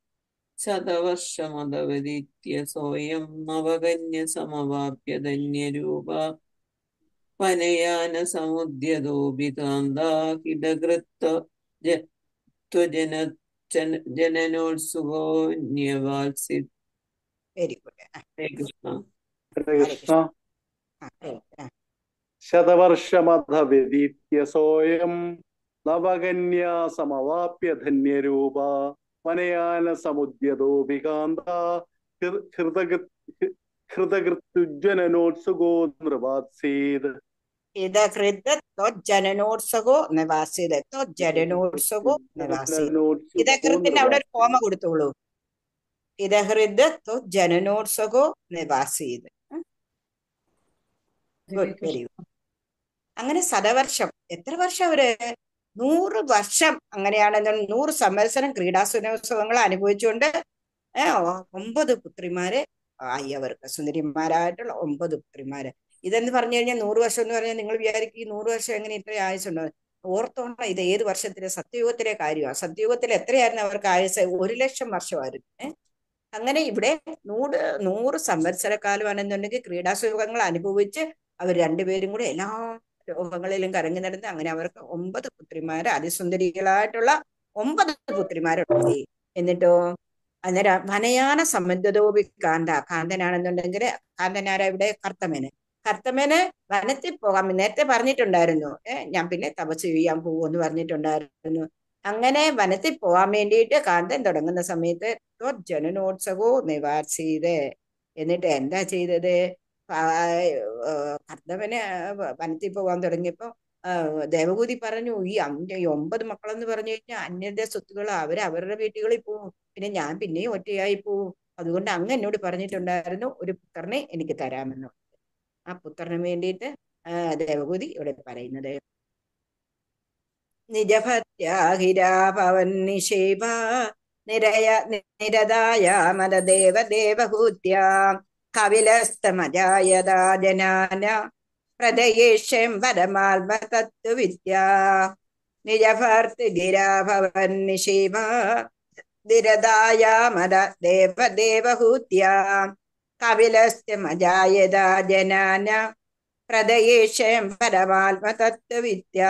ശതവർഷമതവതീത്യസോയം നവകന്യ സമവാപ്യ ധന്യരൂപ വനയാന സമുദ്യതോപി കാന്താ ഹിതകൃത്വജനനോത്സുകോന്യവാത്സിത്. Very good. ഹരേ കൃഷ്ണ. ഹരേ കൃഷ്ണ. ശതവർഷമധവിദീത്യസോയം നവകന്യാ സമവാപ്യ ധന്യരൂപ വനയാന സമുദ്യതോപികാന്ത ഹൃതകൃത്യുജ്ജനനോത്സുകോ നൃവാത്സീത്. ഹിതകൃത്വജനനോത്സുകോ നിവാസിത്. ത്വജനനോത്സുകോ നിവാസിത്. ഹിതകൃത്തിന് അവിടെ ഒരു കോമ കൊടുത്തോളൂ. ഹിതകൃത്വജനനോത്സുകോ നിവാസിത്. Good, very good. അങ്ങനെ ശതവർഷം, എത്ര വർഷം അവര്? 100 വർഷം. അങ്ങനെയാണെന്ന് 100 സംവത്സരം ക്രീഡാസുരോത്സവങ്ങൾ അനുഭവിച്ചുകൊണ്ട് 9 പുത്രിമാരെ ആയി അവർക്ക്. സുന്ദരിമാരായിട്ടുള്ള 9 പുത്രിമാര്. ഇതെന്ന് പറഞ്ഞു കഴിഞ്ഞാൽ 100 വർഷം എന്ന് പറഞ്ഞാൽ നിങ്ങൾ വിചാരിക്കും ഈ 100 വർഷം എങ്ങനെ ഇത്ര ആയുസുണ്ടോ? ഓർത്തോണ്ട, ഇത് ഏത് വർഷത്തിലെ? സത്യയുഗത്തിലെ കാര്യമാണ്. സത്യയുഗത്തിൽ എത്രയായിരുന്നു അവർക്ക് ആയുസ്? 1,00,000 വർഷമായിരുന്നു. അങ്ങനെ ഇവിടെ 100 സംവത്സരക്കാലമാണെന്നുണ്ടെങ്കിൽ ക്രീഡാസുഖങ്ങൾ അനുഭവിച്ച് അവർ രണ്ടുപേരും കൂടെ എല്ലാ ലോകങ്ങളിലും കറങ്ങി നടന്ന് അങ്ങനെ അവർക്ക് 9 പുത്രിമാര്, അതിസുന്ദരികളായിട്ടുള്ള 9 പുത്രിമാരുണ്ടായി. എന്നിട്ടോ അന്നേരം വനയാന സംബന്ധതോപി കാന്ത. കാന്തനാണെന്നുണ്ടെങ്കിൽ കാന്തനാരാ ഇവിടെ? കർത്തമേന് വനത്തിൽ പോകാൻ നേരത്തെ പറഞ്ഞിട്ടുണ്ടായിരുന്നു. ഞാൻ പിന്നെ തപസ് ചെയ്യാൻ പോകുമെന്ന് പറഞ്ഞിട്ടുണ്ടായിരുന്നു. അങ്ങനെ വനത്തിൽ പോകാൻ വേണ്ടിയിട്ട് കാന്തൻ തുടങ്ങുന്ന സമയത്ത് ജനനോത്സവോ നിവാർച്ചീത്. എന്നിട്ട് എന്താ ചെയ്തത്? കർത്തവന് വനത്തിൽ പോകാൻ തുടങ്ങിയപ്പോ ദേവകൂതി പറഞ്ഞു, ഈ 9 മക്കളെന്ന് പറഞ്ഞു കഴിഞ്ഞാൽ അന്യരുടെ സ്വത്തുകൾ അവരുടെ വീട്ടുകളിൽ പോവും, പിന്നെ ഞാൻ പിന്നെയും ഒറ്റയായി പോവും. അതുകൊണ്ട് അങ്ങ് എന്നോട് പറഞ്ഞിട്ടുണ്ടായിരുന്നു ഒരു പുത്രനെ എനിക്ക് തരാമെന്ന്. ആ പുത്രന് വേണ്ടിയിട്ട് ദേവകൂതി ഇവിടെ പറയുന്നത് നിജഭത്യാഹിരാഭവൻ നിഷേഭ നിരതായ മദദേവദേവഹൂത്യാം കവിലസ്തമജായതാ ജനാന പ്രദയേഷ്യം പരമാത്മതത്വവിദ്യാ നിജഭർത്തിഗിരാഭവൻ നിഷേഭ നിരതായ മദദേവദേവഹൂത്യാം കവിലസ്തമജായതാ ജനാന പ്രദയേഷ്യം പരമാത്മതത്വവിദ്യാ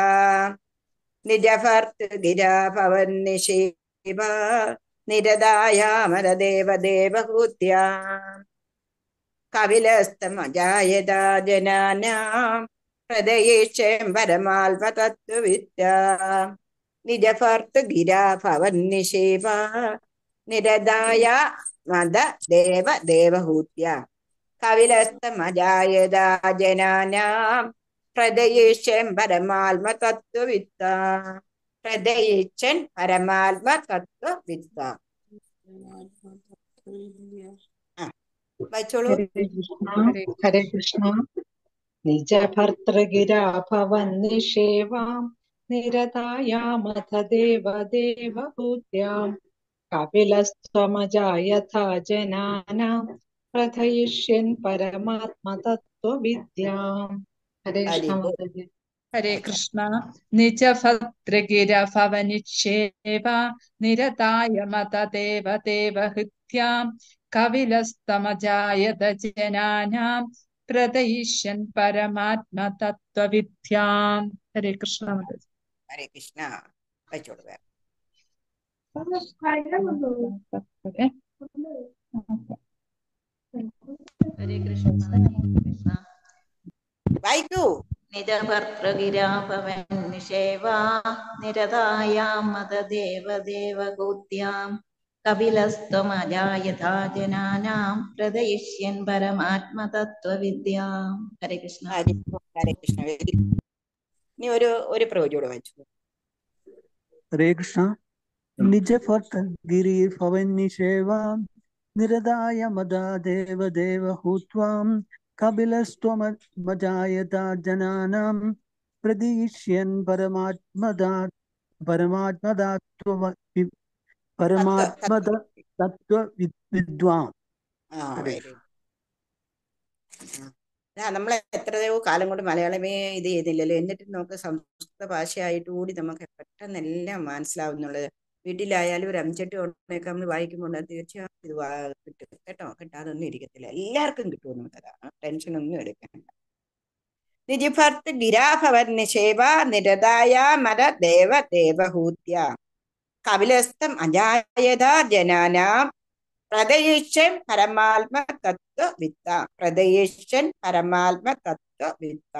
നിജഭർത്തിഗിരാഭവൻ നിഷേഭ നിരതായ മദദേവദേവഹൂത്യാം കവിലസ്തമജായതാ ജനാനാം പ്രദയേഷ്യം പരമാത്മതത്വവിദ്യാ നിജഭർത്തിഗിരാഭവൻ നിഷേഭ നിരതായ മദദേവദേവഹൂത്യാ കവിലസ്തമജായതാ ജനാനാം പ്രദയേഷ്യം പരമാത്മതത്വവിദ്യാ പ്രദയേച്ഛൻ പരമാത്മതത്വവിദ്യാ. വായിച്ചോളൂ. ഹരേ കൃഷ്ണ. നിജഭർതൃഗിരാഭവൻ നിഷേവാം നിരതായാമഥ ദേവദേവഹൂത്യാം കപിലസ്ത്വമജായഥാ ജനാനാം പ്രഥയിഷ്യൻ പരമാത്മതത്വവിദ്യാം. ഹരേ കൃഷ്ണ. ഹരേ കൃഷ്ണ. നിജഭദ്രഗിരഭവനിക്ഷേപ നിരതായ മതദേവദേവഹൃത്യാം കവിലസ്തമജായത ജനാനാം പ്രദയിഷ്യൻ പരമാത്മതത്വവിദ്യാം. ഹരേ കൃഷ്ണ. ഹരേ കൃഷ്ണ. വായിച്ചോളൂ. ഹരേ കൃഷ്ണ. വായിക്കൂ. നിജഭർതൃഗിരാഭവൻ നിഷേവാ നിരതായാം മദദേവദേവഹൂത്യാം കപിലസ്ത്വമജായഥാ ജനാനാം പ്രദയിഷ്യൻ പരമാത്മതത്വവിദ്യാം. ഹരേ കൃഷ്ണ. ഹരേ കൃഷ്ണ. ഇനി ഒരു പ്രവചനം വായിച്ചു. ഹരേ കൃഷ്ണ. നിജ ഭർത്ത ഗിരി ഭവൻ നിഷേവാം നിരതായ മദാ ദേവ ഹൂത്വാം കപിലസ്ത്വമജായതാ ജനാനാം പ്രദീക്ഷ്യൻ പരമാത്മതത്വവിദ്വാം. നമ്മൾ എത്രയോ കാലം കൊണ്ട് മലയാളമേ ഇത് ചെയ്തില്ലല്ലോ, എന്നിട്ട് നമുക്ക് സംസ്കൃത ഭാഷയായിട്ട് കൂടി നമുക്ക് പെട്ടെന്ന് എല്ലാം മനസ്സിലാവുന്നുള്ളത്. വീട്ടിലായാലും ഒരു അഞ്ചെട്ട് കൊണ്ടൊക്കെ നമ്മൾ വായിക്കുമ്പോൾ തീർച്ചയായും ഇത് കിട്ടും കേട്ടോ. കിട്ടാതൊന്നും ഇരിക്കത്തില്ല, എല്ലാവർക്കും കിട്ടുമെന്നുള്ളതാണ്. ടെൻഷനൊന്നും എടുക്കണ്ട. നിജിഭർത്ത് ഗിരാഭവൻ നിഷേവ നിരതായ മര ദേവഹൂത്യ കപിലസ്ഥം അജായത ജനാനാം പ്രദയിഷ്യൻ പരമാത്മ തത്വവിത്ത. പ്രദയിഷ്യൻ പരമാത്മ തത്വവിത്ത.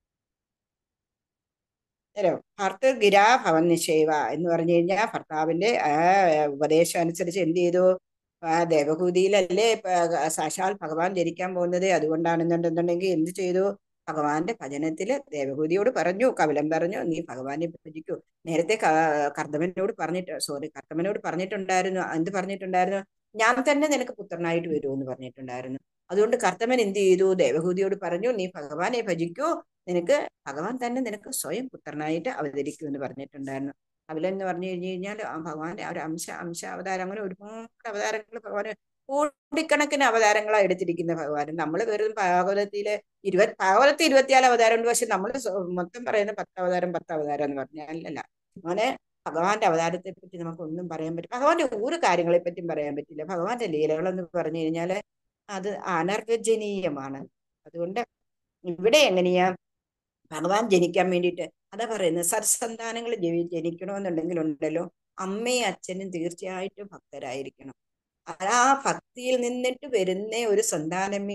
ഭർത്തൃ ഗിരാ ഭവൻ നിഷേവ എന്ന് പറഞ്ഞു കഴിഞ്ഞാൽ ഭർത്താവിന്റെ ഉപദേശം അനുസരിച്ച് എന്ത് ചെയ്തു? ദേവഹൂതിയിലല്ലേ സാക്ഷാൽ ഭഗവാൻ ജനിക്കാൻ പോകുന്നത്. അതുകൊണ്ടാണെന്നുണ്ടെന്നുണ്ടെങ്കിൽ എന്ത് ചെയ്തു? ഭഗവാന്റെ ഭജനത്തില് ദേവഹൂതിയോട് പറഞ്ഞു, കപിലൻ പറഞ്ഞു, നീ ഭഗവാനെ ഭജിക്കൂ. നേരത്തെ കർദമനോട് പറഞ്ഞിട്ടുണ്ടായിരുന്നു. എന്ത് പറഞ്ഞിട്ടുണ്ടായിരുന്നു? ഞാൻ തന്നെ നിനക്ക് പുത്രനായിട്ട് വരുമെന്ന് പറഞ്ഞിട്ടുണ്ടായിരുന്നു. അതുകൊണ്ട് കർദമൻ എന്ത് ചെയ്തു? ദേവഹൂതിയോട് പറഞ്ഞു, നീ ഭഗവാനെ ഭജിക്കൂ, നിനക്ക് ഭഗവാൻ തന്നെ നിനക്ക് സ്വയം പുത്രനായിട്ട് അവതരിക്കൂ എന്ന് പറഞ്ഞിട്ടുണ്ടായിരുന്നു. കപിലൻ എന്ന് പറഞ്ഞു കഴിഞ്ഞാൽ ഭഗവാന്റെ ഒരു അവതാരം, അങ്ങനെ ഒരുപാട് അവതാരങ്ങൾ ഭഗവാന് കോടിക്കണക്കിന് അവതാരങ്ങളാണ് എടുത്തിരിക്കുന്ന ഭഗവാൻ. നമ്മൾ വെറും ഭാഗവതത്തില് 24 അവതാരം ഉണ്ട്. പക്ഷെ നമ്മൾ മൊത്തം പറയുന്ന 10 അവതാരം എന്ന് പറഞ്ഞാലല്ല. അങ്ങനെ ഭഗവാന്റെ അവതാരത്തെ പറ്റി നമുക്കൊന്നും പറയാൻ പറ്റും. ഭഗവാന്റെ ഒരു കാര്യങ്ങളെ പറ്റിയും പറയാൻ പറ്റില്ല. ഭഗവാന്റെ ലീലകളെന്ന് പറഞ്ഞു കഴിഞ്ഞാല് അത് അനർവചനീയമാണ്. അതുകൊണ്ട് ഇവിടെ എങ്ങനെയാ ഭഗവാൻ ജനിക്കാൻ വേണ്ടിയിട്ട് അതാ പറയുന്നത്, സത്സന്താനങ്ങൾ ജനിക്കണമെന്നുണ്ടെങ്കിൽ ഉണ്ടല്ലോ അമ്മയും അച്ഛനും തീർച്ചയായിട്ടും ഭക്തരായിരിക്കണം. ആ ഭക്തിയിൽ നിന്നിട്ട് വരുന്ന ഒരു സന്താനമേ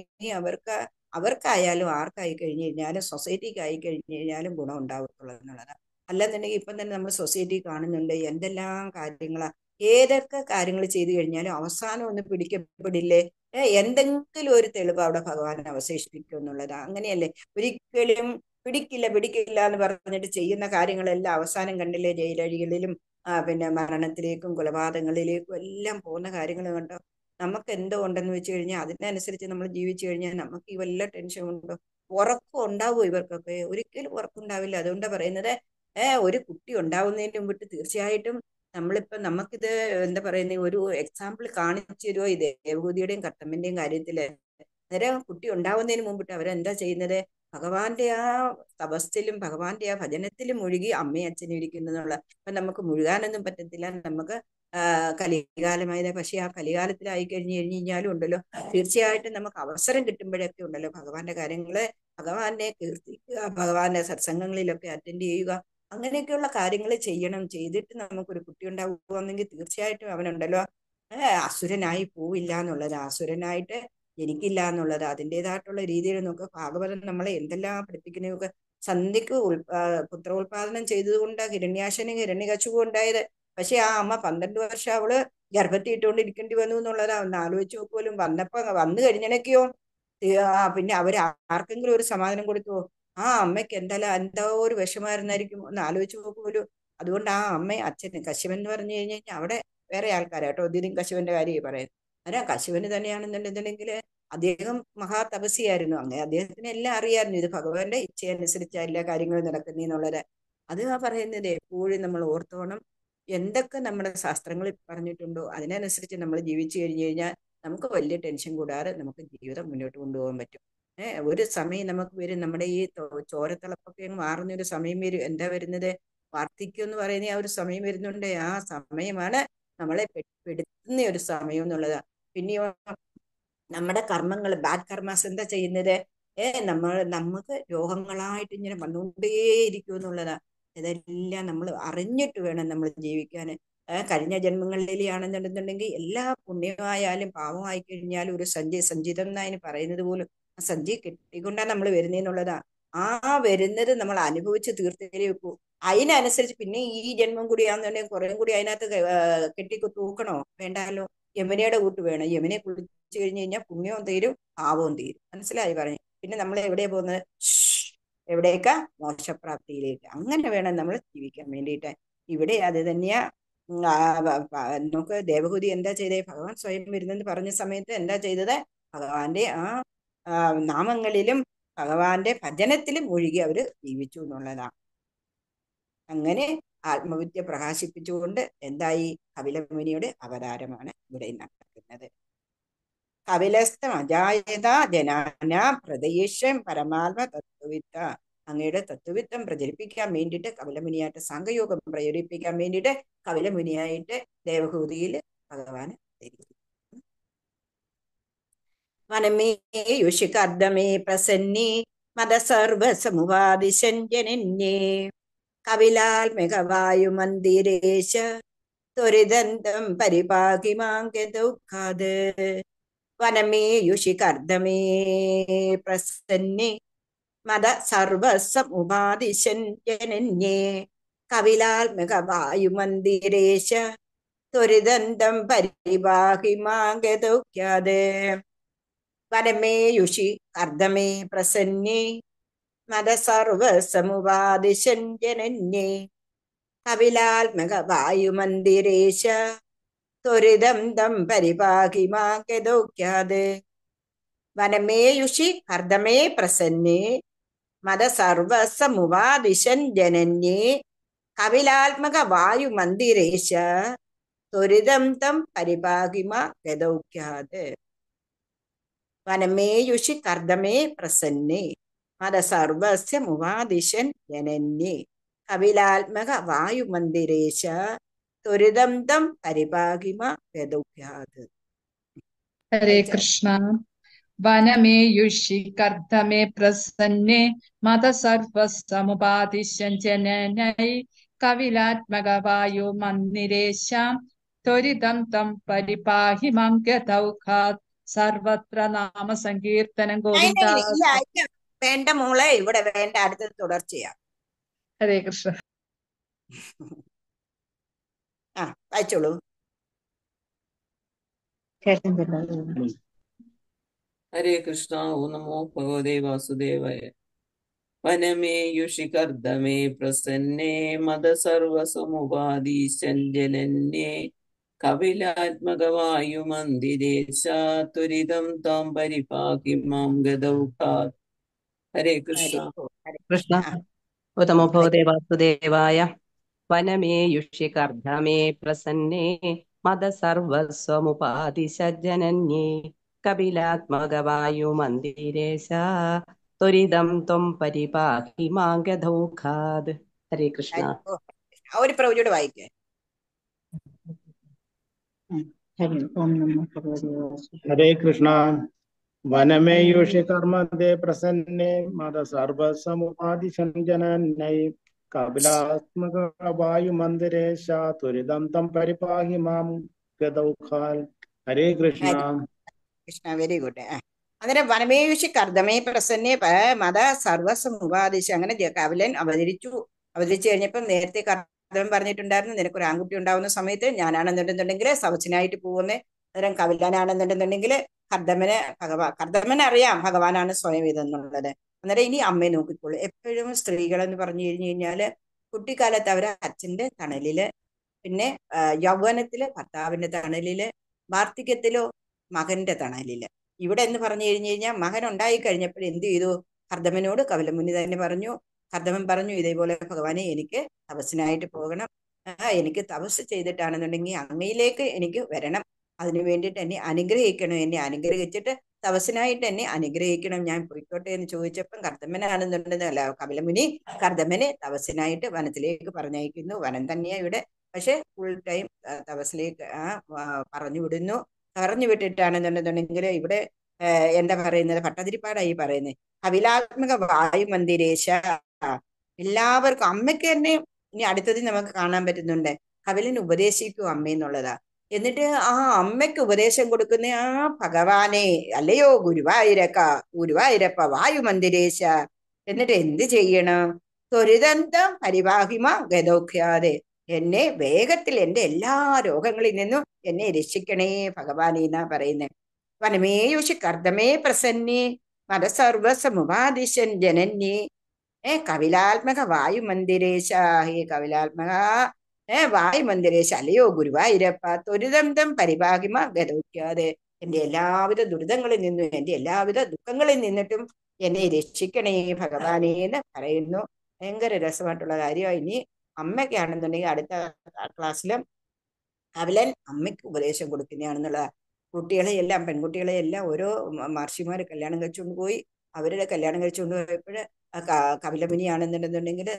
അവർക്കായാലും ആർക്കായി കഴിഞ്ഞു കഴിഞ്ഞാലും സൊസൈറ്റിക്ക് ആയി കഴിഞ്ഞു കഴിഞ്ഞാലും ഗുണം ഉണ്ടാവത്തുള്ളൂ എന്നുള്ളതാണ്. അല്ലെന്നുണ്ടെങ്കിൽ ഇപ്പം തന്നെ നമ്മൾ സൊസൈറ്റി കാണുന്നുണ്ട് എന്തെല്ലാം കാര്യങ്ങളാ, ഏതൊക്കെ കാര്യങ്ങൾ ചെയ്തു കഴിഞ്ഞാലും അവസാനം ഒന്ന് പിടിക്കപ്പെടില്ലേ? എന്തെങ്കിലും ഒരു തെളിവ് അവിടെ ഭഗവാൻ അവശേഷിപ്പിക്കും എന്നുള്ളതാ. അങ്ങനെയല്ലേ? ഒരിക്കലും പിടിക്കില്ല എന്ന് പറഞ്ഞിട്ട് ചെയ്യുന്ന കാര്യങ്ങളെല്ലാം അവസാനം കണ്ടില്ലേ? ജയിലഴികളിലും പിന്നെ മരണത്തിലേക്കും കൊലപാതകങ്ങളിലേക്കും എല്ലാം പോകുന്ന കാര്യങ്ങൾ കണ്ടോ? നമുക്ക് എന്തോ ഉണ്ടെന്ന് വെച്ച് കഴിഞ്ഞാൽ അതിനനുസരിച്ച് നമ്മൾ ജീവിച്ചു കഴിഞ്ഞാൽ നമുക്ക് ഈ വല്ല ടെൻഷൻ ഉണ്ടോ? ഉറക്കം ഉണ്ടാവുമോ ഇവർക്കൊക്കെ? ഒരിക്കലും ഉറക്കമുണ്ടാവില്ല. അതുകൊണ്ടാണ് പറയുന്നത്, ഒരു കുട്ടി ഉണ്ടാവുന്നതിന് മുമ്പിട്ട് തീർച്ചയായിട്ടും നമ്മളിപ്പം നമുക്കിത് എന്താ പറയുന്നത്, ഒരു എക്സാമ്പിൾ കാണിച്ചു തരുമോ ഈ ദേവഹൂതിയുടെയും കർത്തമ്മന്റെയും കാര്യത്തില്? അന്നേരം കുട്ടി ഉണ്ടാവുന്നതിന് മുമ്പിട്ട് അവരെന്താ ചെയ്യുന്നത്? ഭഗവാന്റെ ആ തപസ്സിലും ഭഗവാന്റെ ആ ഭജനത്തിലും മുഴുകി അമ്മയും അച്ഛനും ഇരിക്കുന്നതിനുള്ള. ഇപ്പൊ നമുക്ക് മുഴുകാനൊന്നും പറ്റത്തില്ല, നമുക്ക് കലികാലമായത്. പക്ഷെ ആ കലികാലത്തിലായി കഴിഞ്ഞു കഴിഞ്ഞാലും ഉണ്ടല്ലോ തീർച്ചയായിട്ടും നമുക്ക് അവസരം കിട്ടുമ്പോഴൊക്കെ ഉണ്ടല്ലോ ഭഗവാന്റെ കാര്യങ്ങള്, ഭഗവാനെ കീർത്തിക്കുക, ഭഗവാന്റെ സത്സംഗങ്ങളിലൊക്കെ അറ്റൻഡ് ചെയ്യുക, അങ്ങനെയൊക്കെയുള്ള കാര്യങ്ങൾ ചെയ്യണം. ചെയ്തിട്ട് നമുക്കൊരു കുട്ടി ഉണ്ടാവുകയാണെങ്കിൽ തീർച്ചയായിട്ടും അവനുണ്ടല്ലോ അസുരനായി പോവില്ല എന്നുള്ളത്, അസുരനായിട്ട് ജനിക്കില്ല എന്നുള്ളത്. അതിൻ്റെതായിട്ടുള്ള രീതിയിൽ നമുക്ക് ഭാഗവതം നമ്മളെ എന്തെല്ലാം പഠിപ്പിക്കുന്നതൊക്കെ. സന്ധ്യക്ക് പുത്രോത്പാദനം ചെയ്തതുകൊണ്ട് ഹിരണ്യാശനും ഹിരണ്യകശിപുവും ഉണ്ടായത്. പക്ഷെ ആ അമ്മ 12 വർഷം അവള് ഗർഭത്തിയിട്ടുകൊണ്ടിരിക്കേണ്ടി വന്നു എന്നുള്ളതാ. ഒന്ന് ആലോചിച്ച് നോക്കുമല്ലോ. വന്നു കഴിഞ്ഞനൊക്കെയോ പിന്നെ അവര് ആർക്കെങ്കിലും ഒരു സമാധാനം കൊടുത്തുവോ? ആ അമ്മയ്ക്ക് എന്തോ ഒരു വിഷമായിരുന്നായിരിക്കും, ഒന്ന് ആലോചിച്ച് നോക്കുമല്ലോ. അതുകൊണ്ട് ആ അമ്മ അച്ഛന് കശ്യപൻ എന്ന് പറഞ്ഞു കഴിഞ്ഞാൽ അവിടെ വേറെ ആൾക്കാരാട്ടോ, ഇതിനും കശ്യപന്റെ കാര്യം പറയുന്നത്. അല്ല, കശ്യപന് തന്നെയാണെന്നുണ്ടെന്നുണ്ടെങ്കിൽ അദ്ദേഹം മഹാതപസ്യായിരുന്നു. അങ്ങനെ അദ്ദേഹത്തിന് എല്ലാം അറിയാമായിരുന്നു, ഇത് ഭഗവാന്റെ ഇച്ഛയനുസരിച്ച എല്ലാ കാര്യങ്ങളും നടക്കുന്നതെന്നുള്ളത്. അത് പറയുന്നത് എപ്പോഴും നമ്മൾ ഓർത്തോണം. എന്തൊക്കെ നമ്മുടെ ശാസ്ത്രങ്ങളിൽ പറഞ്ഞിട്ടുണ്ടോ അതിനനുസരിച്ച് നമ്മൾ ജീവിച്ചു കഴിഞ്ഞു കഴിഞ്ഞാൽ നമുക്ക് വലിയ ടെൻഷൻ കൂടാതെ നമുക്ക് ജീവിതം മുന്നോട്ട് കൊണ്ടുപോകാൻ പറ്റും. ഒരു സമയം നമുക്ക് വരും, നമ്മുടെ ഈ ചോരത്തിളപ്പൊക്കെ മാറുന്ന ഒരു സമയം വരും. എന്താ വരുന്നത്? വാർദ്ധക്യം എന്ന് പറയുന്ന ആ ഒരു സമയം വരുന്നുണ്ട്. ആ സമയമാണ് നമ്മളെ പെടുത്തുന്ന ഒരു സമയം എന്നുള്ളതാണ്. പിന്നെയോ നമ്മുടെ കർമ്മങ്ങൾ, ബാഡ് കർമാസ് എന്താ ചെയ്യുന്നത്? നമുക്ക് രോഗങ്ങളായിട്ട് ഇങ്ങനെ വന്നുകൊണ്ടേയിരിക്കും എന്നുള്ളതാ. ഇതെല്ലാം നമ്മൾ അറിഞ്ഞിട്ട് വേണം നമ്മൾ ജീവിക്കാൻ. കഴിഞ്ഞ ജന്മങ്ങളിലാണെന്നുണ്ടെന്നുണ്ടെങ്കിൽ എല്ലാ പുണ്യമായാലും പാവമായി കഴിഞ്ഞാലും ഒരു സഞ്ചിതം എന്നതിന് പറയുന്നത് പോലും ആ സഞ്ചി കെട്ടിക്കൊണ്ടാണ് നമ്മൾ വരുന്നതെന്നുള്ളതാ. ആ വരുന്നത് നമ്മൾ അനുഭവിച്ച് തീർത്തേ വെക്കൂ. അതിനനുസരിച്ച് പിന്നെ ഈ ജന്മം കൂടിയാണെന്നുണ്ടെങ്കിൽ കുറേ കൂടി അതിനകത്ത് കെട്ടിക്ക് തൂക്കണോ? വേണ്ടാലോ. യമുനയുടെ കൂട്ട് വേണം. യമുനെ കുളിച്ചു കഴിഞ്ഞ് കഴിഞ്ഞാൽ പുണ്യവും തീരും പാവവും തീരും. മനസ്സിലായി പറഞ്ഞു. പിന്നെ നമ്മൾ എവിടെയാ പോകുന്നത്? എവിടേക്കാ? മോക്ഷപ്രാപ്തിയിലേക്ക്. അങ്ങനെ വേണം നമ്മൾ ജീവിക്കാൻ വേണ്ടിയിട്ട്. ഇവിടെ അത് തന്നെയാ. നമുക്ക് ദേവഹൂതി എന്താ ചെയ്തേ? ഭഗവാൻ സ്വയം വരുന്നെന്ന് പറഞ്ഞ സമയത്ത് എന്താ ചെയ്തത്? ഭഗവാന്റെ നാമങ്ങളിലും ഭഗവാന്റെ ഭജനത്തിലും ഒഴുകി അവര് ജീവിച്ചു എന്നുള്ളതാണ്. അങ്ങനെ ആത്മവിദ്യ പ്രകാശിപ്പിച്ചുകൊണ്ട് എന്തായി? കപിലമുനിയുടെ അവതാരമാണ് ഇവിടെ നടക്കുന്നത്. കപിലസ്ഥമജായത ജനാന പ്രദയേഷം പരമാത്മ തത്വവിത്ത. അങ്ങയുടെ തത്വവിത്തം പ്രചരിപ്പിക്കാൻ വേണ്ടിയിട്ട് കപിലമുനിയായിട്ട് സംഘയോഗം പ്രചരിപ്പിക്കാൻ വേണ്ടിയിട്ട് കപിലമുനിയായിട്ട് ദേവഹൂതിയിൽ ഭഗവാൻ ധരിക്കും. വനമേ യുഷികർദ്ദമേ പ്രസന്നേ മദസർവസമുപാദിശഞ്ജനന്യേ കപിലാത്മകവായുമന്ദിരേശ ത്വരിതന്തം പരിപാകി മാങ്കദൗഖാത്. വനമേ യുഷികർദ്ദമേ പ്രസന്നേ മദസർവസമുപാദിശഞ്ജനന്യേ കപിലാത്മകവായുമന്ദിരേശ ത്വരിതന്തം പരിപാകി മാങ്കദൗഖാത്. വനമേ യുഷി കർദ്ദമേ പ്രസന്നേ മദസർവസമുപാദിശഞ്ജനന്യേ കപിലാത്മക വായുമന്ദിരേശ ത്വരിതം തം പരിപാകി മാങ്കദൗഖ്യാത്. വനമേ യുഷി കർദ്ദമേ പ്രസന്നേ മദസർവസമുപാദിശഞ്ജനന്യേ കപിലാത്മക വായുമന്ദിരേശ ത്വരിതം തം പരിപാകി മാങ്കദൗഖ്യാത്. വനമേ യുഷി കർദ്ദമേ പ്രസന്നേ മദസർവസ്യമുപാദിശൻ ജനന്യേ കപിലാത്മക വായുമന്ദിരേശ ത്വരിതം തം പരിപാകി മാങ്കദൗഖ്യാത്. ഹരേ കൃഷ്ണ. വനമേയുഷി കർദ്ദമേ പ്രസന്നേ മദസർവസമുപാദിശഞ്ജനന്യൈ കപിലാത്മക വായുമന്ദിരേശ ത്വരിതം തം പരിപാഹി മാങ്കദൗഖാത്. സർവത്ര നാമ സങ്കീർത്തനം ഗോവിന്ദ. വേണ്ട മോളെ, ഇവിടെ വേണ്ട, അടുത്തത് തുടർച്ചയാ. ഹരേ കൃഷ്ണ. വായിച്ചോളൂ. ഹരേ കൃഷ്ണ. ഓം നമോ ഭഗവതേ വാസുദേവായ. വനമേയുഷി കർദ്ദമേ പ്രസന്നേ മദസർവസമുപാദിശഞ്ജനന്യേ കപിലാത്മകവായുമന്ദിരേശ ത്വരിതം താം പരിപാകി മാങ്കദൗഖാത്. ഹരേ കൃഷ്ണ. കൃഷ്ണ. ഓം നമോ ഭഗവതേ വാസുദേവായ. വനമേയുഷി കർദ്ദമേ പ്രസന്നേ മദസർവസ്വമുപാദിശഞ്ജനന്യേ കപിലാത്മകവായുമന്ദിരേശ ത്വരിതം ത്വം പരിപാഹി മാങ്കദൗഖാത്. ഹരേ കൃഷ്ണ. ഒരു പ്രവചോട് വായിക്കേ. ഹരേ കൃഷ്ണ. വനമേയുഷി കർമ്മദേ പ്രസന്നേ മദസർവസമുപാദിശഞ്ജനന്യൈ കപിലാത്മക വായുമന്ദിരേശ ത്വരിതം തം പരിപാഹി മാങ്കദൗഖാത്. ഹരേ കൃഷ്ണ. Krishna, very good. അന്നേരം വനമേയുഷി കർദ്ദമേ പ്രസന്നേ മത സർവസമുപാദിശ. അങ്ങനെ കപിലൻ അവതരിച്ചു കഴിഞ്ഞപ്പം നേരത്തെ കർദ്ദമൻ പറഞ്ഞിട്ടുണ്ടായിരുന്നു, നിനക്കൊരു ആൺകുട്ടി ഉണ്ടാവുന്ന സമയത്ത് ഞാനാണെന്നുണ്ടെന്നുണ്ടെങ്കിൽ സവച്ചനായിട്ട് പോകുന്നേ. അന്നേരം കപിലനാണെന്നുണ്ടെന്നുണ്ടെങ്കിൽ കർദ്ദമന് അറിയാം ഭഗവാനാണ് സ്വയം ഇതെന്നുള്ളത്. അന്നേരം ഇനി അമ്മയെ നോക്കിക്കോളൂ. എപ്പോഴും സ്ത്രീകളെന്ന് പറഞ്ഞു കഴിഞ്ഞു കഴിഞ്ഞാല് കുട്ടിക്കാലത്ത് അവരെ അച്ഛന്റെ തണലില്, പിന്നെ യൗവനത്തില് ഭർത്താവിന്റെ തണലില്, വാർദ്ധക്യത്തിലോ മകന്റെ തണലില്. ഇവിടെ എന്ന് പറഞ്ഞു കഴിഞ്ഞു കഴിഞ്ഞാൽ മകൻ ഉണ്ടായി കഴിഞ്ഞപ്പോൾ എന്ത് ചെയ്തു? കർദ്ദമനോട് കപിലമുനി തന്നെ പറഞ്ഞു. കർദ്ദമൻ പറഞ്ഞു, ഇതേപോലെ ഭഗവാനെ എനിക്ക് തപസ്സിനായിട്ട് പോകണം, എനിക്ക് തപസ് ചെയ്തിട്ടാണെന്നുണ്ടെങ്കിൽ അങ്ങയിലേക്ക് എനിക്ക് വരണം, അതിനു വേണ്ടിയിട്ട് എന്നെ അനുഗ്രഹിക്കണം, എന്നെ അനുഗ്രഹിച്ചിട്ട് തപസ്സിനായിട്ട് എന്നെ അനുഗ്രഹിക്കണം, ഞാൻ പോയിക്കോട്ടെ എന്ന് ചോദിച്ചപ്പം കർദ്ദമനാണെന്നുണ്ടെന്ന് അല്ല കപിലമുനി കർദ്ദമനെ തപസ്സിനായിട്ട് വനത്തിലേക്ക് പറഞ്ഞയക്കുന്നു. വനം തന്നെയാ ഇവിടെ, പക്ഷെ ഫുൾ ടൈം തപസ്സിലേക്ക് പറഞ്ഞു വിടുന്നു. പറഞ്ഞു വിട്ടിട്ടാണെന്നുണ്ടെന്നുണ്ടെങ്കിൽ ഇവിടെ എന്താ പറയുന്നത്? ഭട്ടതിരിപ്പാടായി പറയുന്നത് കപിലാത്മക വായുമന്ദിരേശ. എല്ലാവർക്കും അമ്മയ്ക്ക് തന്നെ ഇനി അടുത്തത് നമുക്ക് കാണാൻ പറ്റുന്നുണ്ട്. കപിലൻ ഉപദേശിക്കും അമ്മയെന്നുള്ളതാ. എന്നിട്ട് ആ അമ്മയ്ക്ക് ഉപദേശം കൊടുക്കുന്ന ഭഗവാനെ, അല്ലയോ ഗുരുവായൂരപ്പ വായുമന്ദിരേശ എന്നിട്ട് എന്ത് ചെയ്യണം? ത്വരിതന്തം പരിപാഹിമ ഗതോഖ്യാതെ, എന്നെ വേഗത്തിൽ എന്റെ എല്ലാ രോഗങ്ങളിൽ നിന്നും എന്നെ രക്ഷിക്കണേ ഭഗവാനെ എന്നാ പറയുന്നത്. വനമേയുഷി കർദ്ദമേ പ്രസന്നേ മതസർവസമുപാദിശൻ ജനന്യേ കപിലാത്മക വായുമന്ദിരേശ, ഹേ കപിലാത്മക വായുമന്ദിരേശ, അല്ലയോ ഗുരുവായൂരപ്പ, ത്വരിതന്തം പരിപാഹിമ ഗതോഖ്യാതെ, എന്റെ എല്ലാവിധ ദുരിതങ്ങളിൽ നിന്നും എന്റെ എല്ലാവിധ ദുഃഖങ്ങളിൽ നിന്നിട്ടും എന്നെ രക്ഷിക്കണേ ഭഗവാനേ എന്ന് പറയുന്നു. ഭയങ്കര രസമായിട്ടുള്ള കാര്യമാണ്. ഇനി അമ്മയ്ക്കാണെന്നുണ്ടെങ്കിൽ അടുത്ത ക്ലാസ്സിലും കപിലൻ അമ്മയ്ക്ക് ഉപദേശം കൊടുക്കുന്നതാണെന്നുള്ളതാണ്. കുട്ടികളെ എല്ലാം, പെൺകുട്ടികളെ എല്ലാം ഓരോ മഹർഷിമാര് കല്യാണം കഴിച്ചുകൊണ്ട് പോയി. അവരുടെ കല്യാണം കഴിച്ചുകൊണ്ട് പോയപ്പോൾ കപിലമുനിയാണെന്നുണ്ടെന്നുണ്ടെങ്കിൽ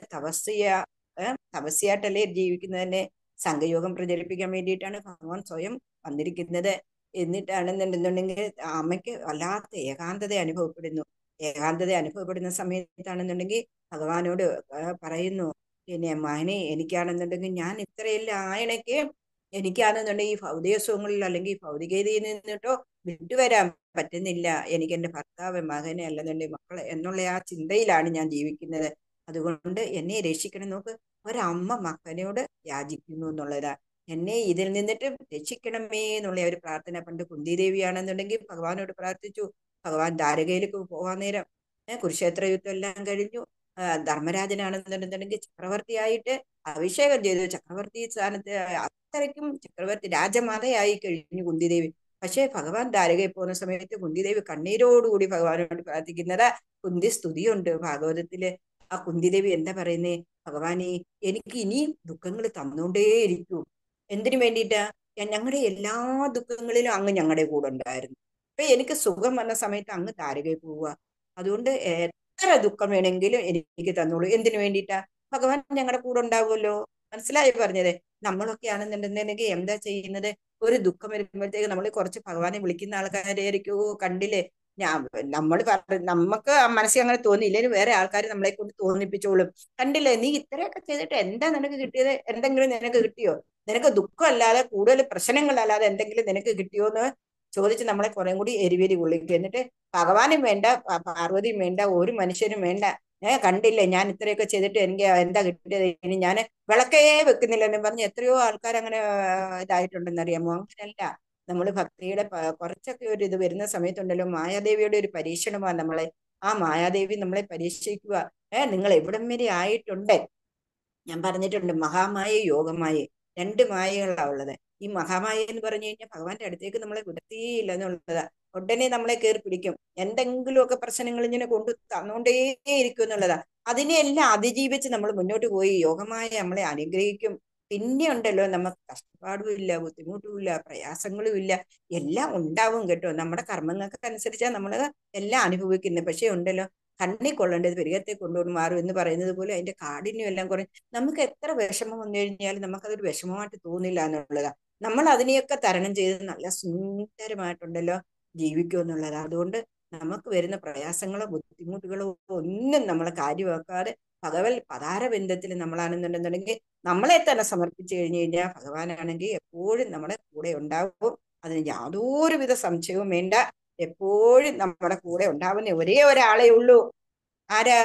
തപസ്യായിട്ടല്ലേ ജീവിക്കുന്നത്, തന്നെ സംഘയോഗം പ്രചരിപ്പിക്കാൻ വേണ്ടിയിട്ടാണ് ഭഗവാൻ സ്വയം വന്നിരിക്കുന്നത്. എന്നിട്ടാണെന്നുണ്ടെന്നുണ്ടെങ്കിൽ അമ്മയ്ക്ക് വല്ലാത്ത ഏകാന്തത അനുഭവപ്പെടുന്നു. ഏകാന്തത അനുഭവപ്പെടുന്ന സമയത്താണെന്നുണ്ടെങ്കിൽ ഭഗവാനോട് പറയുന്നു, പിന്നെ മകനെ, എനിക്കാണെന്നുണ്ടെങ്കിൽ ഞാൻ ഇത്രയെല്ലാം ആയണയ്ക്ക് എനിക്കാണെന്നുണ്ടെങ്കിൽ ഈ ഭൗതിക സുഖങ്ങളിൽ അല്ലെങ്കിൽ ഭൗതികതയിൽ നിന്നിട്ടോ വിട്ടുവരാൻ പറ്റുന്നില്ല. എനിക്ക് എൻ്റെ ഭർത്താവ്, മകനെ അല്ലെന്നുണ്ടെങ്കിൽ മക്കളെ എന്നുള്ള ആ ചിന്തയിലാണ് ഞാൻ ജീവിക്കുന്നത്. അതുകൊണ്ട് എന്നെ രക്ഷിക്കണം. നോക്ക്, ഒരമ്മ മകനോട് യാചിക്കുന്നു എന്നുള്ളതാ. എന്നെ ഇതിൽ നിന്നിട്ട് രക്ഷിക്കണമേ എന്നുള്ള ഒരു പ്രാർത്ഥന. പണ്ട് കുന്തിദേവിയാണെന്നുണ്ടെങ്കിൽ ഭഗവാനോട് പ്രാർത്ഥിച്ചു. ഭഗവാൻ ദ്വാരകയിലേക്ക് പോകാൻ നേരം കുരുക്ഷേത്ര യുദ്ധം എല്ലാം കഴിഞ്ഞു. ധർമ്മരാജനാണെന്നുണ്ടെന്നുണ്ടെങ്കിൽ ചക്രവർത്തിയായിട്ട് അഭിഷേകം ചെയ്തു. ചക്രവർത്തി സ്ഥാനത്ത് അത്രയ്ക്കും ചക്രവർത്തി രാജമാതയായി കഴിഞ്ഞു കുന്തിദേവി. പക്ഷേ ഭഗവാൻ ദ്വാരകയിൽ പോകുന്ന സമയത്ത് കുന്തിദേവി കണ്ണീരോടുകൂടി ഭഗവാനോട് പ്രാർത്ഥിക്കുന്നത് കുന്തി സ്തുതിയുണ്ട് ഭാഗവതത്തില്. ആ കുന്തിദേവി എന്താ പറയുന്നേ? ഭഗവാനെ, എനിക്ക് ഇനിയും ദുഃഖങ്ങൾ തന്നുകൊണ്ടേയിരിക്കും. എന്തിനു വേണ്ടിയിട്ടാ? ഞങ്ങളുടെ എല്ലാ ദുഃഖങ്ങളിലും അങ്ങ് ഞങ്ങളുടെ കൂടെ ഉണ്ടായിരുന്നു. അപ്പൊ എനിക്ക് സുഖം വന്ന സമയത്ത് അങ്ങ് ദ്വാരകയിൽ പോവുക. അതുകൊണ്ട് എത്ര ദുഃഖം വേണമെങ്കിലും എനിക്ക് തന്നോളൂ. എന്തിനു വേണ്ടിയിട്ടാ? ഭഗവാൻ ഞങ്ങളുടെ കൂടെ ഉണ്ടാവുമല്ലോ. മനസ്സിലായി പറഞ്ഞത്? നമ്മളൊക്കെ ആണെന്നുണ്ടെന്നുണ്ടെങ്കിൽ എന്താ ചെയ്യുന്നത്? ഒരു ദുഃഖം വരുമ്പോഴത്തേക്ക് നമ്മൾ കുറച്ച് ഭഗവാനെ വിളിക്കുന്ന ആൾക്കാരായിരിക്കും. കണ്ടില്ലേ, നമ്മൾ നമുക്ക് മനസ്സിൽ അങ്ങനെ തോന്നിയില്ലെങ്കിൽ വേറെ ആൾക്കാർ നമ്മളെ കൊണ്ട് തോന്നിപ്പിച്ചോളും. കണ്ടില്ലേ, നീ ഇത്രയൊക്കെ ചെയ്തിട്ട് എന്താ നിനക്ക് കിട്ടിയത്? എന്തെങ്കിലും നിനക്ക് കിട്ടിയോ? നിനക്ക് ദുഃഖം അല്ലാതെ കൂടുതൽ പ്രശ്നങ്ങളല്ലാതെ എന്തെങ്കിലും നിനക്ക് കിട്ടിയോ എന്ന് ചോദിച്ച് നമ്മളെ കുറെ കൂടി എരിവേരി കൊള്ളിക്കും. എന്നിട്ട് ഭഗവാനും വേണ്ട, പാർവതിയും വേണ്ട, ഒരു മനുഷ്യനും വേണ്ട. കണ്ടില്ലേ, ഞാൻ ഇത്രയൊക്കെ ചെയ്തിട്ട് എനിക്ക് എന്താ കിട്ടിയത്? ഇനി ഞാൻ വിളക്കേ വെക്കുന്നില്ലെന്ന് പറഞ്ഞ് എത്രയോ ആൾക്കാർ അങ്ങനെ ഇതായിട്ടുണ്ടെന്നറിയാമോ? അങ്ങനെയല്ല. നമ്മൾ ഭക്തിയുടെ കുറച്ചൊക്കെ ഒരു ഇത് വരുന്ന സമയത്തുണ്ടല്ലോ, മായാദേവിയുടെ ഒരു പരീക്ഷണമാണ് നമ്മളെ. ആ മായാദേവി നമ്മളെ പരീക്ഷിക്കുക. നിങ്ങൾ എവിടം വരെ ആയിട്ടുണ്ട്? ഞാൻ പറഞ്ഞിട്ടുണ്ട്, മഹാമായ യോഗമായ രണ്ട് മായകളാ ഉള്ളത്. ഈ മഹാമായ എന്ന് പറഞ്ഞു കഴിഞ്ഞാൽ ഭഗവാന്റെ അടുത്തേക്ക് നമ്മളെ വിടത്തിയില്ല എന്നുള്ളതാ. ഉടനെ നമ്മളെ കയറി പിടിക്കും. എന്തെങ്കിലുമൊക്കെ പ്രശ്നങ്ങൾ ഇങ്ങനെ കൊണ്ട് തന്നുകൊണ്ടേയിരിക്കും എന്നുള്ളതാ. അതിനെല്ലാം അതിജീവിച്ച് നമ്മൾ മുന്നോട്ട് പോയി യോഗമായ നമ്മളെ അനുഗ്രഹിക്കും. പിന്നെ ഉണ്ടല്ലോ, നമുക്ക് കഷ്ടപ്പാടും ഇല്ല, ബുദ്ധിമുട്ടും ഇല്ല, പ്രയാസങ്ങളും ഇല്ല. എല്ലാം ഉണ്ടാവും കേട്ടോ. നമ്മുടെ കർമ്മങ്ങൾക്ക് അനുസരിച്ചാണ് നമ്മൾ എല്ലാം അനുഭവിക്കുന്നത്. പക്ഷെ ഉണ്ടല്ലോ, കണ്ണി കൊള്ളേണ്ടത് പെരികത്തെ കൊണ്ടുകൊണ്ട് മാറും എന്ന് പറയുന്നത് പോലെ അതിന്റെ കാഠിന്യം എല്ലാം കുറഞ്ഞ് നമുക്ക് എത്ര വിഷമം വന്നു കഴിഞ്ഞാലും നമുക്കതൊരു വിഷമമായിട്ട് തോന്നില്ല എന്നുള്ളതാ. നമ്മൾ അതിനെയൊക്കെ തരണം ചെയ്ത് നല്ല സുന്ദരമായിട്ടുണ്ടല്ലോ ജീവിക്കും എന്നുള്ളതാ. അതുകൊണ്ട് നമുക്ക് വരുന്ന പ്രയാസങ്ങളോ ബുദ്ധിമുട്ടുകളോ ഒന്നും നമ്മളെ കാര്യമാക്കാതെ ഭഗവത് പതാരബന്ധത്തിൽ നമ്മളാണെന്നുണ്ടെന്നുണ്ടെങ്കിൽ നമ്മളെ തന്നെ സമർപ്പിച്ചു കഴിഞ്ഞു കഴിഞ്ഞാൽ ഭഗവാനാണെങ്കിൽ എപ്പോഴും നമ്മുടെ കൂടെ ഉണ്ടാവും. അതിന് യാതൊരുവിധ സംശയവും വേണ്ട. എപ്പോഴും നമ്മുടെ കൂടെ ഉണ്ടാവുന്ന ഒരേ ഒരാളെ ഉള്ളൂ. ആരാ?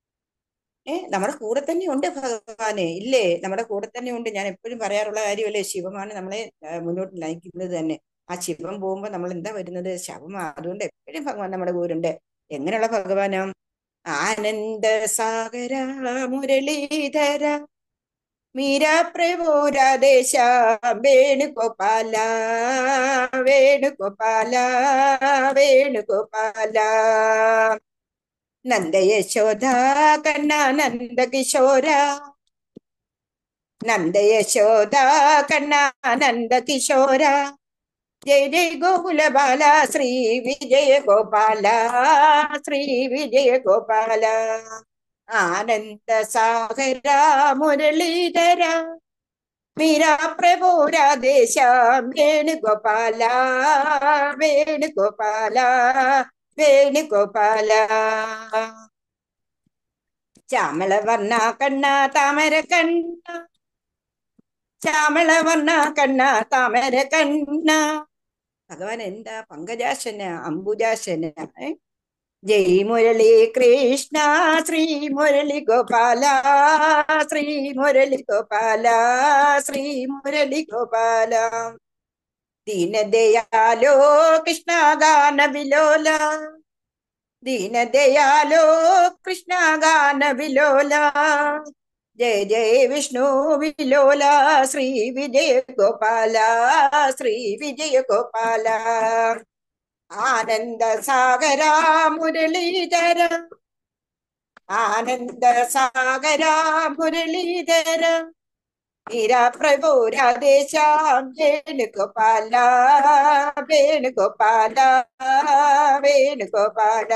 നമ്മുടെ കൂടെ തന്നെ ഉണ്ട് ഭഗവാനെ, ഇല്ലേ? നമ്മുടെ കൂടെ തന്നെ ഉണ്ട്. ഞാൻ എപ്പോഴും പറയാറുള്ള കാര്യമല്ലേ, ശിവമാണ് നമ്മളെ മുന്നോട്ട് നയിക്കുന്നത് തന്നെ. ആ ശിവം പോകുമ്പോ നമ്മൾ എന്താ വരുന്നത്? ശവമാ. അതുകൊണ്ട് എപ്പോഴും ഭഗവാൻ നമ്മുടെ കൂരുണ്ട്. എങ്ങനെയുള്ള ഭഗവാനാ? ആനന്ദ സാഗര മുരളീധര മീരാപ്രഭോ രാധേശ വേണുഗോപാല വേണുഗോപാല വേണുഗോപാല നന്ദയശോധ കണ്ണ നന്ദകിശോര നന്ദയശോധ കണ്ണ നന്ദകിശോര ജയ ജയ ഗോകുലബാല ശ്രീ വിജയ ഗോപാല ശ്രീ വിജയ ഗോപാല ആനന്ദ സാഗര മുരളീധര മീരാ പ്രഭോ രാധേശ വേണുഗോപാല വേണുഗോപാല വേണുഗോപാല ശ്യാമളവർണ്ണ കണ്ണ താമര കണ്ണ ശ്യാമളവർണ്ണ കണ്ണ താമര കണ്ണ. ഭഗവാൻ എന്താ പങ്കജാശന അംബുജാശന ജയ് മുരളി കൃഷ്ണ ശ്രീ മുരളി ഗോപാല ശ്രീ മുരളി ഗോപാല ശ്രീ മുരളി ഗോപാല ദീനദയാലോ കൃഷ്ണ ഗാന വിലോല ദീനദയാലോ കൃഷ്ണ ഗാന വിലോല ജയ ജയ വിഷ്ണു വിലോല ശ്രീ വിജയ ഗോപാല ശ്രീ വിജയ ഗോപാല ആനന്ദ സാഗര മുരളീധര ആനന്ദ സാഗര മുരളീധര മീരാ പ്രഭു രാധേശ്യാം വേണുഗോപാല വേണുഗോപാല വേണുഗോപാല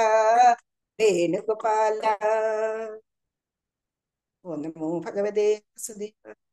വേണുഗോപാല. ഓ നമോ ഭഗവതേ വാസുദേവായ.